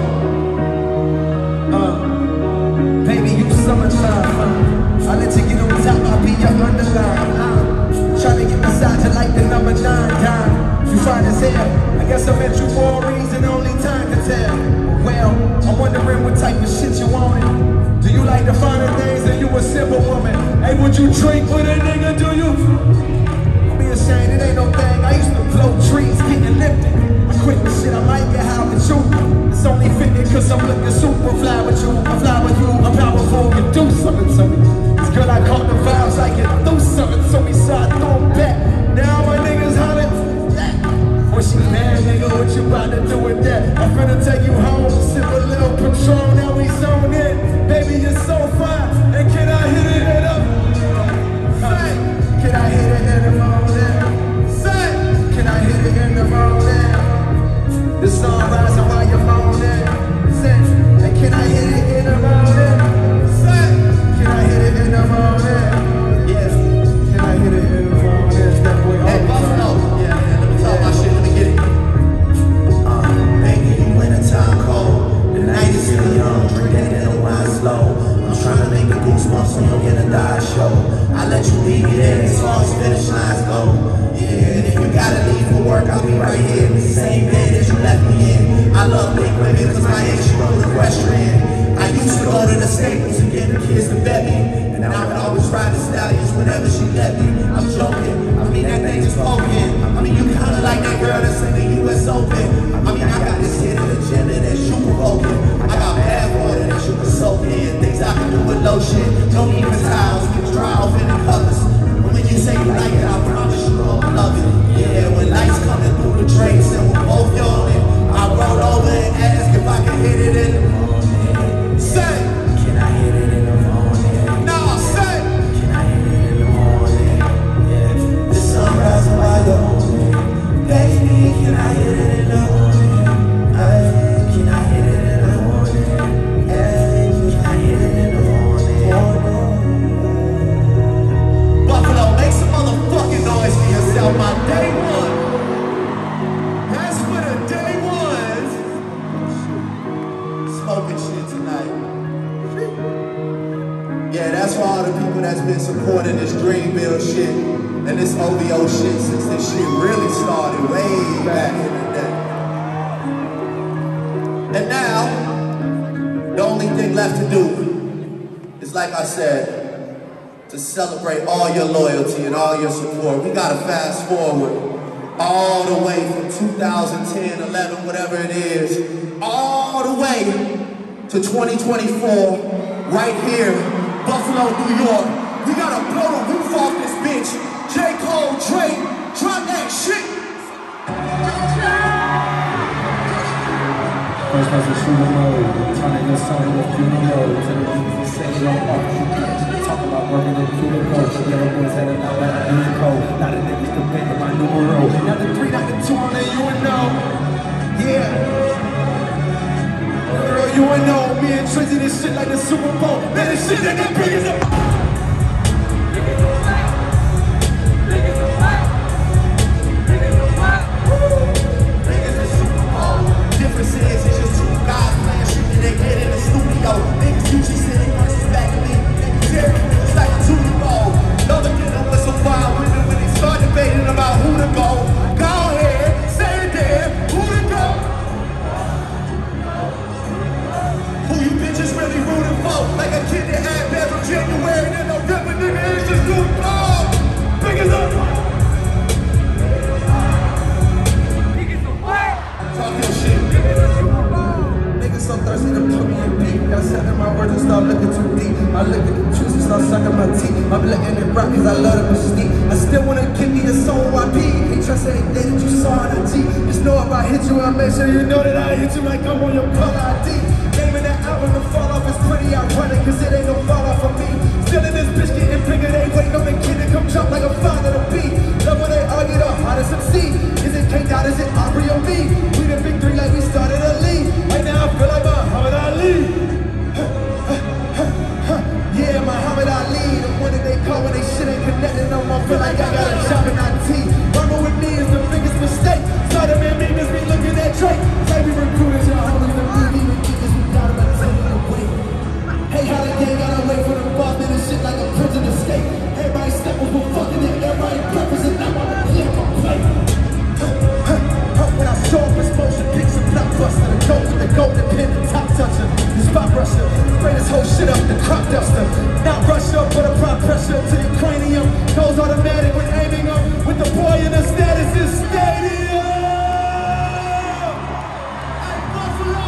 Baby, you summertime. I let you get on top, I'll be your underline. Trying to get beside you like the number 9 dime. You fine as hell. I guess I met you for a reason, only time to tell. Well, I'm wondering what type of shit you wanted. Do you like the finer things, or you a simple woman? Hey, would you drink with a nigga, do you? Don't be ashamed, it ain't no thing. I used to blow trees, getting lifted. I quit the shit, I might get high with you. It's only fitting cause I'm looking super fly with you. I fly with you, I'm powerful, you do something to me. It's good I caught the vibes like it do something to me, so I throw them back. Now my niggas hollering, what she mad, nigga, what you about to do with that? I'm finna take you home, sip a little Patron, now we zone in. Baby, you're so fine, and can I hit it up? Say, can I hit it in the morning? Say, can I hit it in the morning? The sun rising while you're moaning. Say, and can I hit it in the morning? Say, can I hit it in the morning? Yes, can I hit it in the morning? Step away all the time. Yeah, let me talk my shit, let me get it. Baby, you wintertime cold. The night is still young, drink that little wine slow. I'm trying to make the goosebumps when you're gonna die show. I let you leave it there as far as finish lines go. Yeah, and if you gotta leave for work, I'll be right here in the same bed that you left me in. I love big women cause my ex, she rode the restaurant. I used to go to the Staples and get the kids to bed me. And I would always ride the stallions whenever she left me. I'm joking, I mean that thing is poking. I mean you kinda like that girl that's in the US Open. I mean I got this hidden agenda that you provoking. I got bad water that you can soak in. Things I can do with lotion. Don't even towels, we dry off in the colors. When you say you like it, I promise you gon' love it. Yeah, when lights coming through the drapes and we're both yawning, I rolled over and smoking shit tonight. Yeah, that's for all the people that's been supporting this Dreamville shit and this OVO shit since this shit really started way back in the day. And now, the only thing left to do is, like I said, to celebrate all your loyalty and all your support. We gotta fast forward all the way from 2010, 11, whatever it is, all the way to 2024, right here, Buffalo, New York. We gotta blow the roof off this bitch. J. Cole, Drake, drop that shit. First was a shooter mode, turning your son into a funeral. To the people say it on off. Talk about working in the funeral coach. The other boys had a lot like a music code. Now the niggas debating my numero. Now the 3, not the 2 on the UNO. Yeah. Girl, UNO, me and Trizzy, this shit like the Super Bowl. Man, this shit that got big as a... Difference is, it's just 2 guys playing shit that they get in the studio. Niggas usually sitting versus back of me. It's like a 2-year-old. Never get them with some wild women when they start debating about who to go. Go ahead, say it there, who to go. Who you bitches really rooting for? Like a kid that had bad from January to November, nigga, it's just too cold. Big as up. Talk your shit. Niggas so thirsty to put me in deep. I said that my words and start looking too deep. I look at the juice and start sucking my teeth. I'm letting it rock cause I love the mystique. I still wanna give me a soul YP. Ain't trust anything that you saw on the T. Just know if I hit you, I'll make sure you know that I hit you like I'm on your call ID. Naming that album, the fall off is pretty ironic cause it ain't no fall off for me. Still in this bitch getting bigger, they waiting on the kid to come jump like a father to be. Love when they argue the hardest MC. Is it K-Dot, is it Aubrey or me? We the big 3 like we started a league. Right now I feel like Muhammad Ali. Yeah, Muhammad Ali, the one that they call when they shit ain't connected no more. Feel like I got a job in IT. Rumble with me is the biggest mistake. Started man memes be looking at Drake. Say we recruiters, y'all homies the league, even niggas we got about to take it away. Hey, how the gang got away from the boss, man, this shit like a prison escape. Everybody step up for fucking it, everybody preface it, I'm on the play, I'm on play. When I show up exposure, picks a blockbuster, the goat with the golden pin, the top toucher, the spot rusher, spray this whole shit up, the crop duster. Not rush up, but apply pressure to your cranium. Goes automatic when aiming up, with the boy in the status is stadium. Hey Buffalo!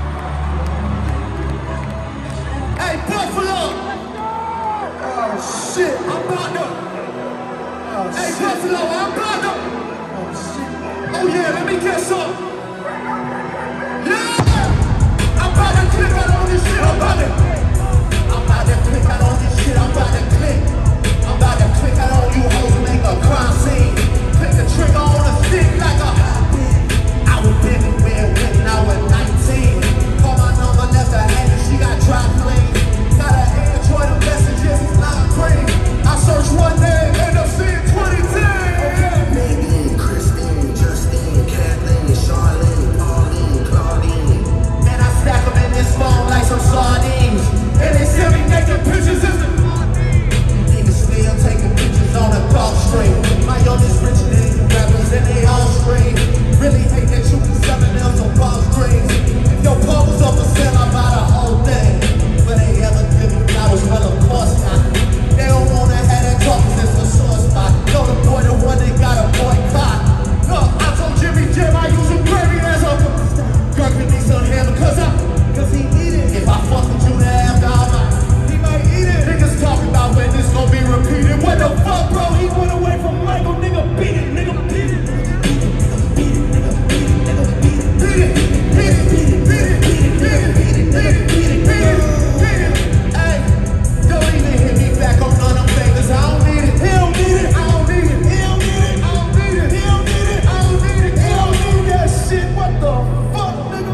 Hey Buffalo! Oh shit, I'm about to. Hey Buffalo, I'm about to. Oh yeah, let me get some. Yeah! I'm about to click out on this shit, I'm about to click out on this shit, I'm about to click. I'm about to click out on you hoes and make a crime scene. Click the trigger on a stick like a I was everywhere when I was 19. Call my number, left her hand and she got dry clean. Got her Android of messages, it's not green. I searched one name, end up seeing 2010. Megan, Christine, Justine, Kathleen, Charlene, Pauline, Claudine. Man, I stack them in this phone like some sardines. And they send me naked pictures, is it? Niggas still taking pictures on a golf stream. My youngest rich nigga rappers and they all scream. Really hate that you be selling them some false dreams. If your pub was up for sale, I buy the whole thing. But they ever give me flowers, well of course not. They don't wanna have that talk cause it's a sore spot. Know the boy the one that got a boycott. Look, I told Jimmy Jim I use a gravy as a Girl, give me some ham cause he eat it. If I fuck with you then after all my he might eat it. Niggas talking about when this gon' be repeated. What the fuck, bro? He went away from Michael, nigga. Beat it, nigga. Beat it. Beat it, nigga. Beat it, nigga. Beat it. Beat it. Beat it. Beat it. Beat it. Beat it. Beat it. Beat it. Beat it. Beat it. Beat it. Beat it. Hey, don't even hit me back on none of them favors. I don't need it. He don't need it. I don't need it. He don't need it. I don't need it. He don't need it. I don't need it. He don't need that shit. What the fuck, nigga?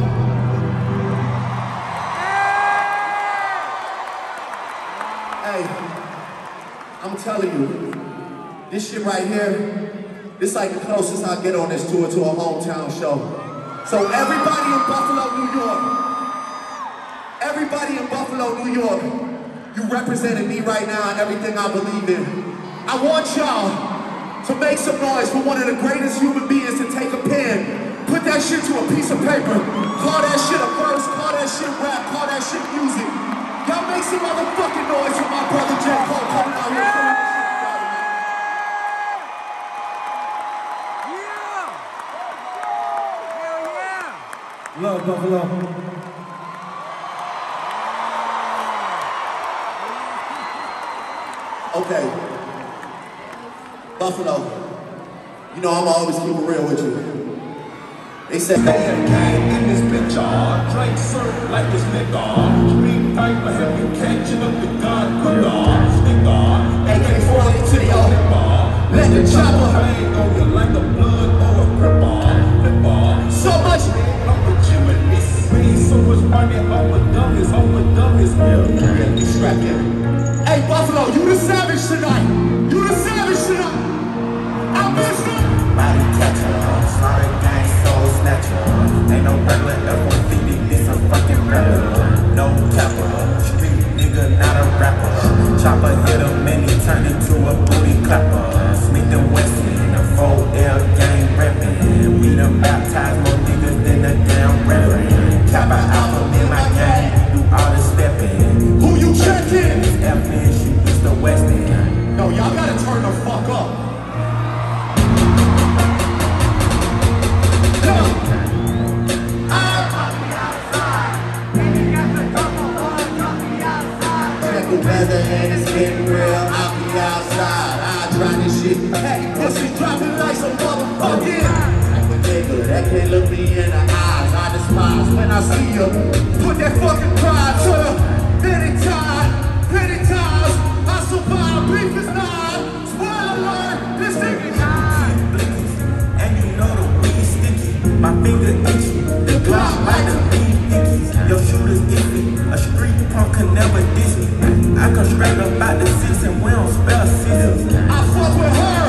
Hey, I'm telling you, this shit right here, this like the closest I get on this tour to a hometown show. So everybody in Buffalo, New York, everybody in Buffalo, New York, you represented me right now and everything I believe in. I want y'all to make some noise for one of the greatest human beings to take a pen, put that shit to a piece of paper, call that shit a verse, call that shit rap, call that shit music. Y'all make some motherfucking noise for my brother J. Cole coming out here. Love Buffalo. Okay, Buffalo, you know I'm always keep it real with you. They said bad gang in this bitch, Drake surf like this nigga. Street piper, help you catching up the gun. Good on, stick on. AK-40 to your let the chopper hang on you like a blood or a grip on. Flip on. So much. I'm with you and this. So much money, over dummies. Yeah, you strap in. Hey Buffalo, you the savage tonight. You the savage tonight. I missed it. Body catcher, slaughter gang, soul snatcher. Ain't no regular F-150, this a fucking rapper. No capper, street nigga, not a rapper. Chopper hit him and he turned into a booty clapper. Smith and Wesson, a 4L gang reppin'. We done baptized more niggas than a damn reverend. Kappa Alpha in my gang, do all the steppin'. Who you checkin'? F-in, shoot East or West End. No, y'all gotta turn the fuck up. Weather and it's getting real, I'll be outside, I try this shit. Hey, pussy dropping like some motherfucking I'm a nigga that can't look me in the eyes. I despise when I see you. Put that fucking pride to the many times I survive, beef is not. Spoiler alert, this nigga and you know the weed sticky, my finger itchy, the Glock like the beat dickies. Your shooter's iffy, a street punk can never diss me. I come straight up out the six and we don't spell scissors. I fuck with her.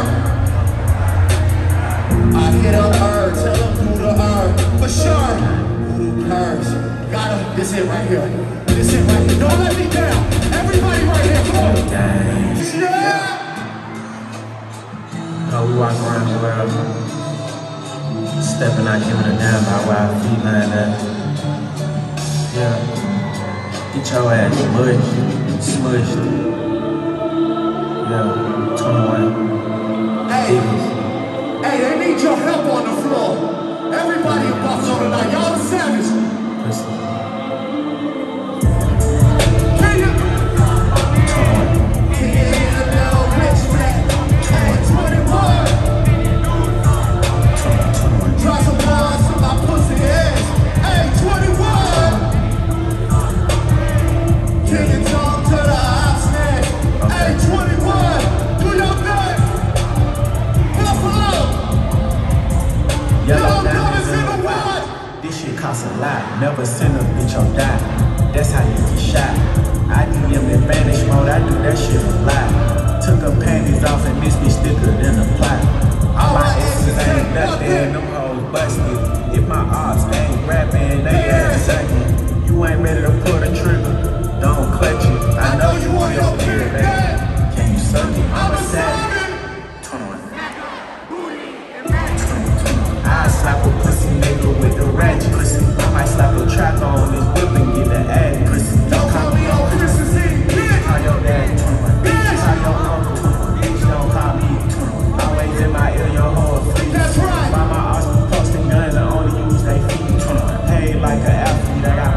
I hit up her, tell her who to her. For sure. Who hers. Got her. This it right here. This it right here. Don't let me down. Everybody right here. Come on. Yeah. Oh, we walk around the world, stepping out, giving a damn about where our feet land at. Yeah. Get your ass smushed. Yeah, 21. Hey, they need your help on the floor. Everybody in Buffalo tonight, y'all the savage. Listen. Cost a lot, never send a bitch or die. That's how you get shot. I DM in vanish mode, I do that shit a lot. Took her panties off and this bitch thicker than a plot. All my exes ain't nothing, them hoes busted. If my ops ain't rapping, they ain't sucking. You ain't ready to pull the trigger, don't clutch it. I know you want your period, baby. Can you suck it? I'm a savage. 21. I slap a pussy nigga with the ratchet pussy. I might slap a track on this whip and get the ad pussy. Don't call me on Christmas Eve, bitch. Call your dad 21. Bitch. Call your uncle 21. Bitch, don't call me 21. Always in my ear, your whole fleet. That's right. By my arsenal posting guns, I only use they feet 21. Paid like an athlete, I got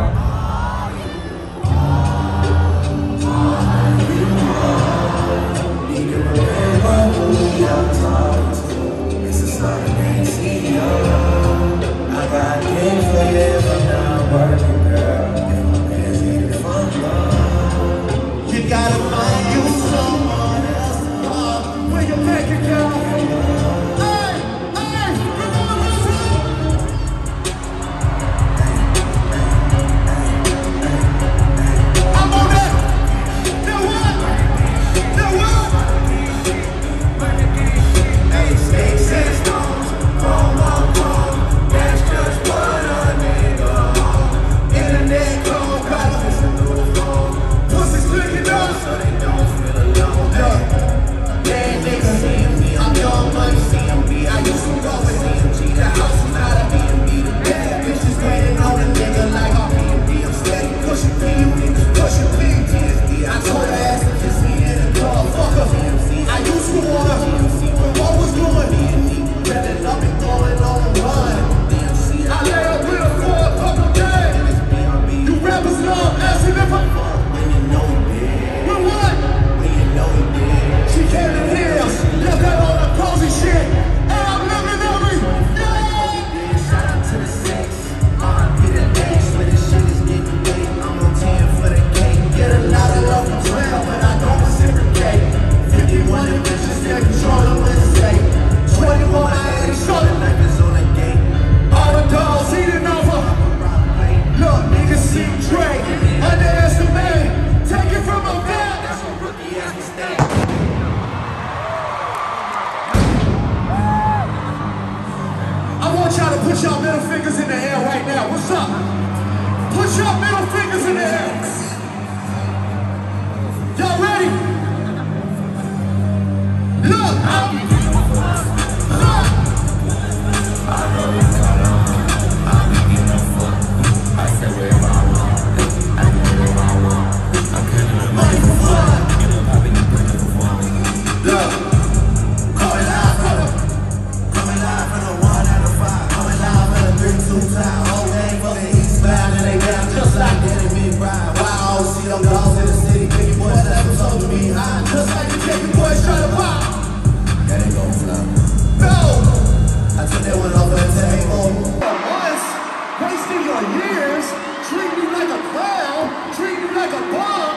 them dogs in the city, big boys never told to be high. Just like the big boys try to pop. That ain't gon' fly. No! I took that one off the table. Us wasting your years, treating you like a clown, treating you like a bum.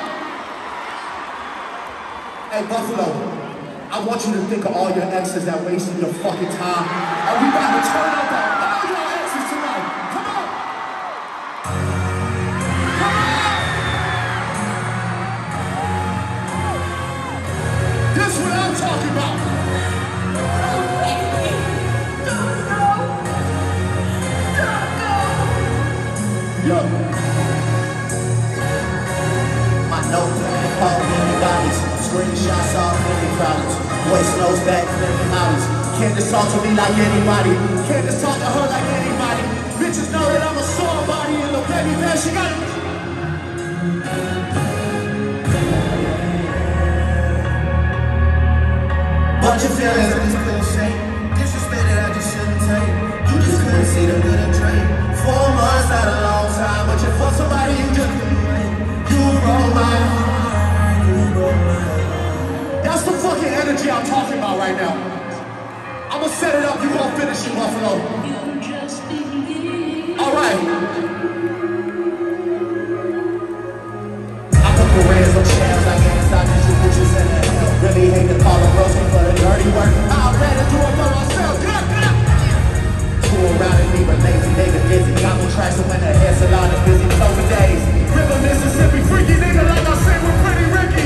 Hey, Buffalo, I want you to think of all your exes that wasted your fucking time. And we about to turn up on all your exes tonight. Come on! This is what I'm talking about. Yo. My notepad, call many bodies, screenshots off many problems, voice notes back many hobbies. Can't just talk to me like anybody, can't just talk to her like anybody. Bitches know that I'm a sore body and the baby man, she got it. Bunch of feelings I just couldn't shake, disrespect that I just shouldn't take. You just couldn't see the good and drink. 4 months, not a long time, but you for somebody you just couldn't wait. You broke my heart, you broke my heart. That's the fucking energy I'm talking about right now. I'ma set it up, you gon' finish it, Buffalo. Alright. I put careers on shelves, I can't stop these you bitches in the hell. Really hate to call them roasting for the dirty work. I'd rather do it for myself. Two around and me, but lazy, they the busy. Got me tracks when the hair salon is busy. Over days. River, Mississippi, freaky nigga, like I said, we're pretty Ricky.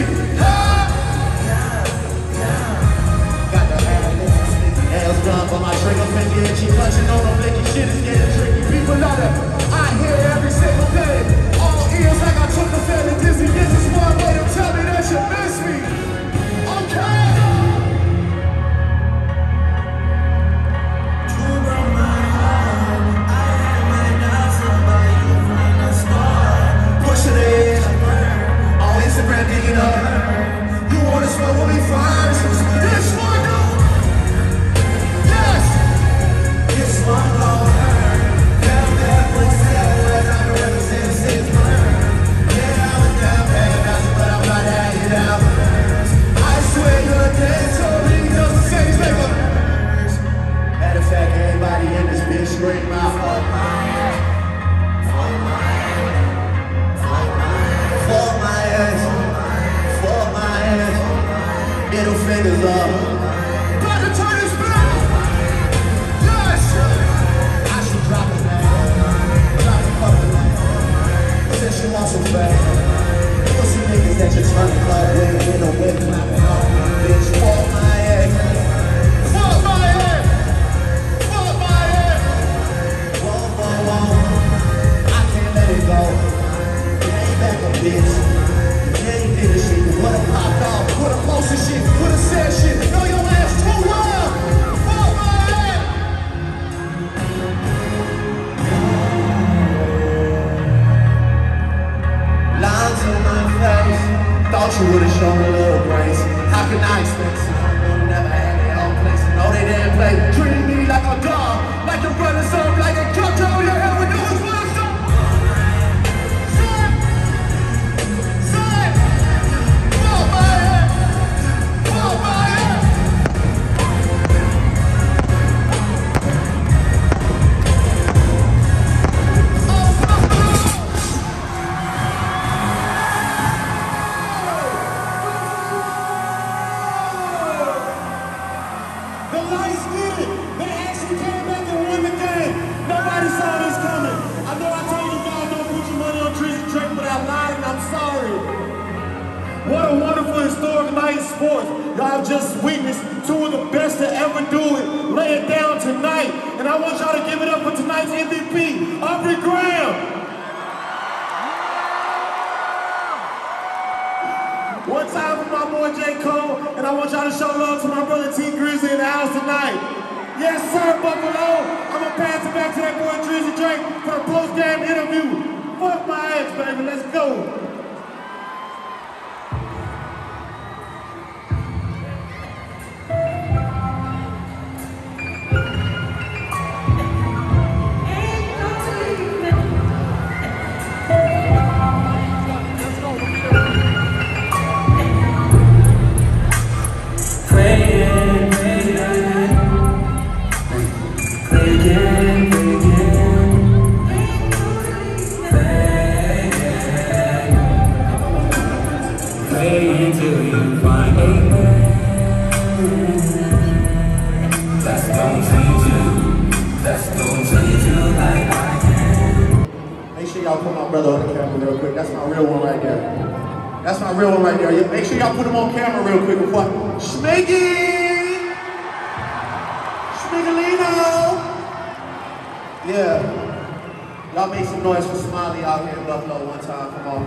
Got the nails done, but my trigger finger itchy. Clutching on them, licky shit is getting tricky. People out there, I hear every single day. All ears like I took a fairly dizzy. This is one way to tell me that you miss me. Okay. Instagram digging up. You wanna smoke with me first? This one, dude. Yes. This one gon' hurt. Down bad, what's that? Where's I can represent the city's burn? Yeah, I was down bad, but I'm about to act it out. I swear you're dead, so me just the same nigga. Matter of fact, everybody in this bitch scream out. Fuck my ass. Fuck my ass. Fuck my ass. Fuck my ass. Middle fingers up. About to turn this back. Yes. I should drop it, man. Drop it, fuck it. Since you want some fat. Pussy niggas that you're trying to club with in a whip clapping off. Bitch, fuck my ass. Fuck my ass. Fuck my ass. Whoa, whoa, whoa. I can't let it go. It ain't back a bitch. You ain't did a shit. You would've popped off. Would've posted shit. Would've said shit. Know your ass too well. Fuck my ass. Lines in my face. Thought you would've shown a little grace. How can I expect someone who never had their own place? No, they didn't play. Treating me like a dog, like a brother, served like a cook. All you ever do is want some. Say, fuck my ass. Fuck my ass. The lights did it. They actually came back and won the game. Nobody saw this coming. I know I told you guys don't put your money on Drizzy Drake, but I lied and I'm sorry. What a wonderful historic night in sports. Y'all have just witnessed two of the best to ever do it. Lay it down tonight. And I want y'all to give it up for tonight's MVP, Aubrey Graham. One time for my boy J. Cole, and I want y'all to show love to my brother T. Grizzly in the house tonight. Yes, sir, Buffalo. I'm gonna pass it back to that boy Drizzy Drake for the post-game interview. Fuck my ass, baby. Let's go. Let's go. brother on the camera real quick. That's my real one right there. That's my real one right there. Make sure y'all put him on camera real quick before Schmiggy! Schmigalino! Yeah. Y'all make some noise for Smiley out here in Buffalo one time. Come on.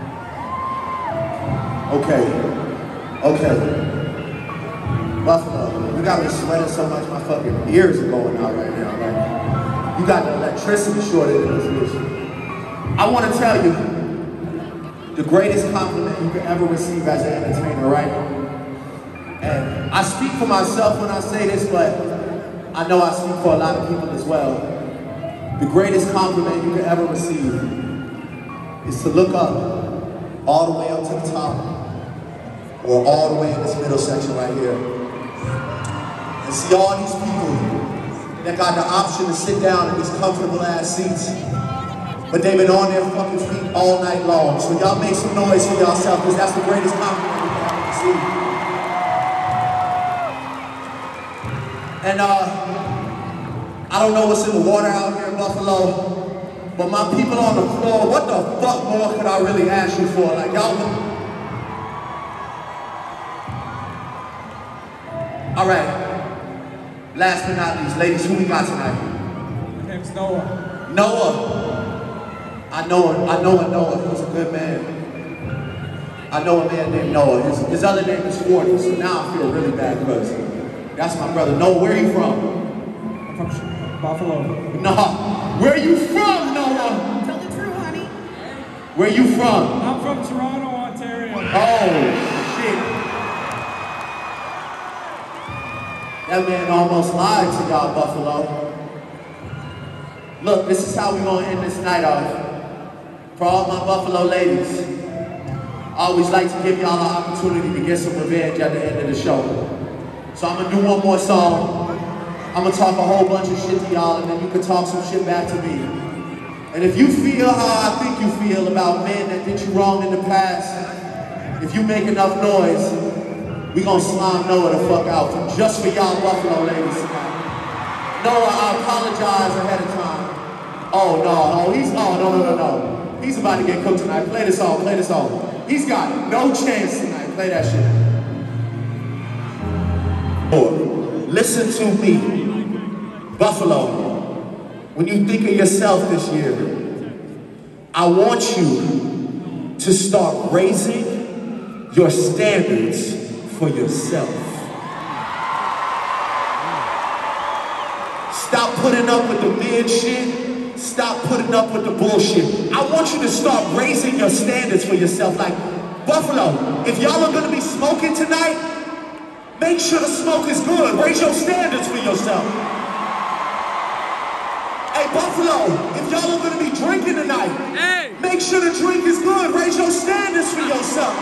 Okay. Buffalo, you got me sweating so much my fucking ears are going out right now. Like, you got the electricity shortage in this bitch. I want to tell you, the greatest compliment you could ever receive as an entertainer, right? And I speak for myself when I say this, but I know I speak for a lot of people as well. The greatest compliment you could ever receive is to look up, all the way up to the top, or all the way in this middle section right here, and see all these people that got the option to sit down in these comfortable ass seats, but they've been on their fucking feet all night long. So y'all make some noise for yourself, because that's the greatest compliment you can ever receive. And I don't know what's in the water out here in Buffalo, but my people on the floor, what the fuck more could I really ask you for? Like, y'all. All right, last but not least, ladies, who we got tonight? My name's Noah. Noah. I know Noah. He's a good man. I know a man named Noah. His other name is 40, so now I feel really bad because that's my brother. Noah, where are you from? I'm from Buffalo. Nah, where are you from, Noah? Tell the truth, honey. Where are you from? I'm from Toronto, Ontario. Oh, shit. That man almost lied to y'all, Buffalo. Look, this is how we gonna end this night off. For all my Buffalo ladies, I always like to give y'all an opportunity to get some revenge at the end of the show. So I'm gonna do one more song. I'm gonna talk a whole bunch of shit to y'all, and then you can talk some shit back to me. And if you feel how I think you feel about men that did you wrong in the past, if you make enough noise, we gonna slime Noah the fuck out just for y'all Buffalo ladies tonight. Noah, I apologize ahead of time. Oh no. He's about to get cooked tonight. Play the song. He's got no chance tonight. Play that shit. Listen to me, Buffalo. When you think of yourself this year, I want you to start raising your standards for yourself. Stop putting up with the mid shit. Stop putting up with the bullshit. I want you to start raising your standards for yourself. Like, Buffalo, if y'all are gonna be smoking tonight, make sure the smoke is good. Raise your standards for yourself. Hey, Buffalo, if y'all are gonna be drinking tonight, make sure the drink is good. Raise your standards for yourself.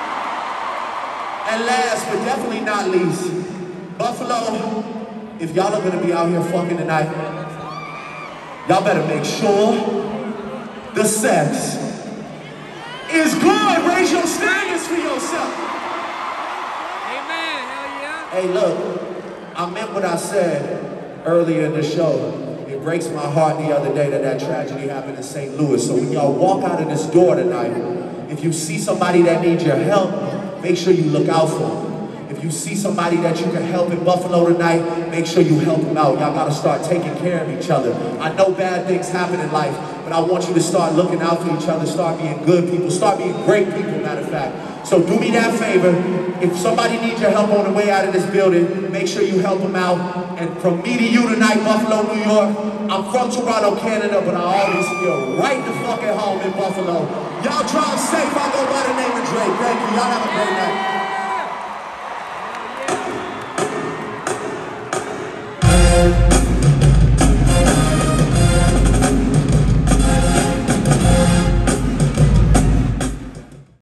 And last but definitely not least, Buffalo, if y'all are gonna be out here fucking tonight, y'all better make sure the sex is good. Raise your standards for yourself. Amen, hell yeah. Hey, look, I meant what I said earlier in the show. It breaks my heart the other day that tragedy happened in St. Louis. So when y'all walk out of this door tonight, if you see somebody that needs your help, make sure you look out for them. If you see somebody that you can help in Buffalo tonight, make sure you help them out. Y'all gotta start taking care of each other. I know bad things happen in life, but I want you to start looking out for each other, start being good people, start being great people, matter of fact. So do me that favor. If somebody needs your help on the way out of this building, make sure you help them out. And from me to you tonight, Buffalo, New York, I'm from Toronto, Canada, but I always feel right the fuck at home in Buffalo. Y'all drive safe. I go by the name of Drake. Thank you. Y'all have a great night.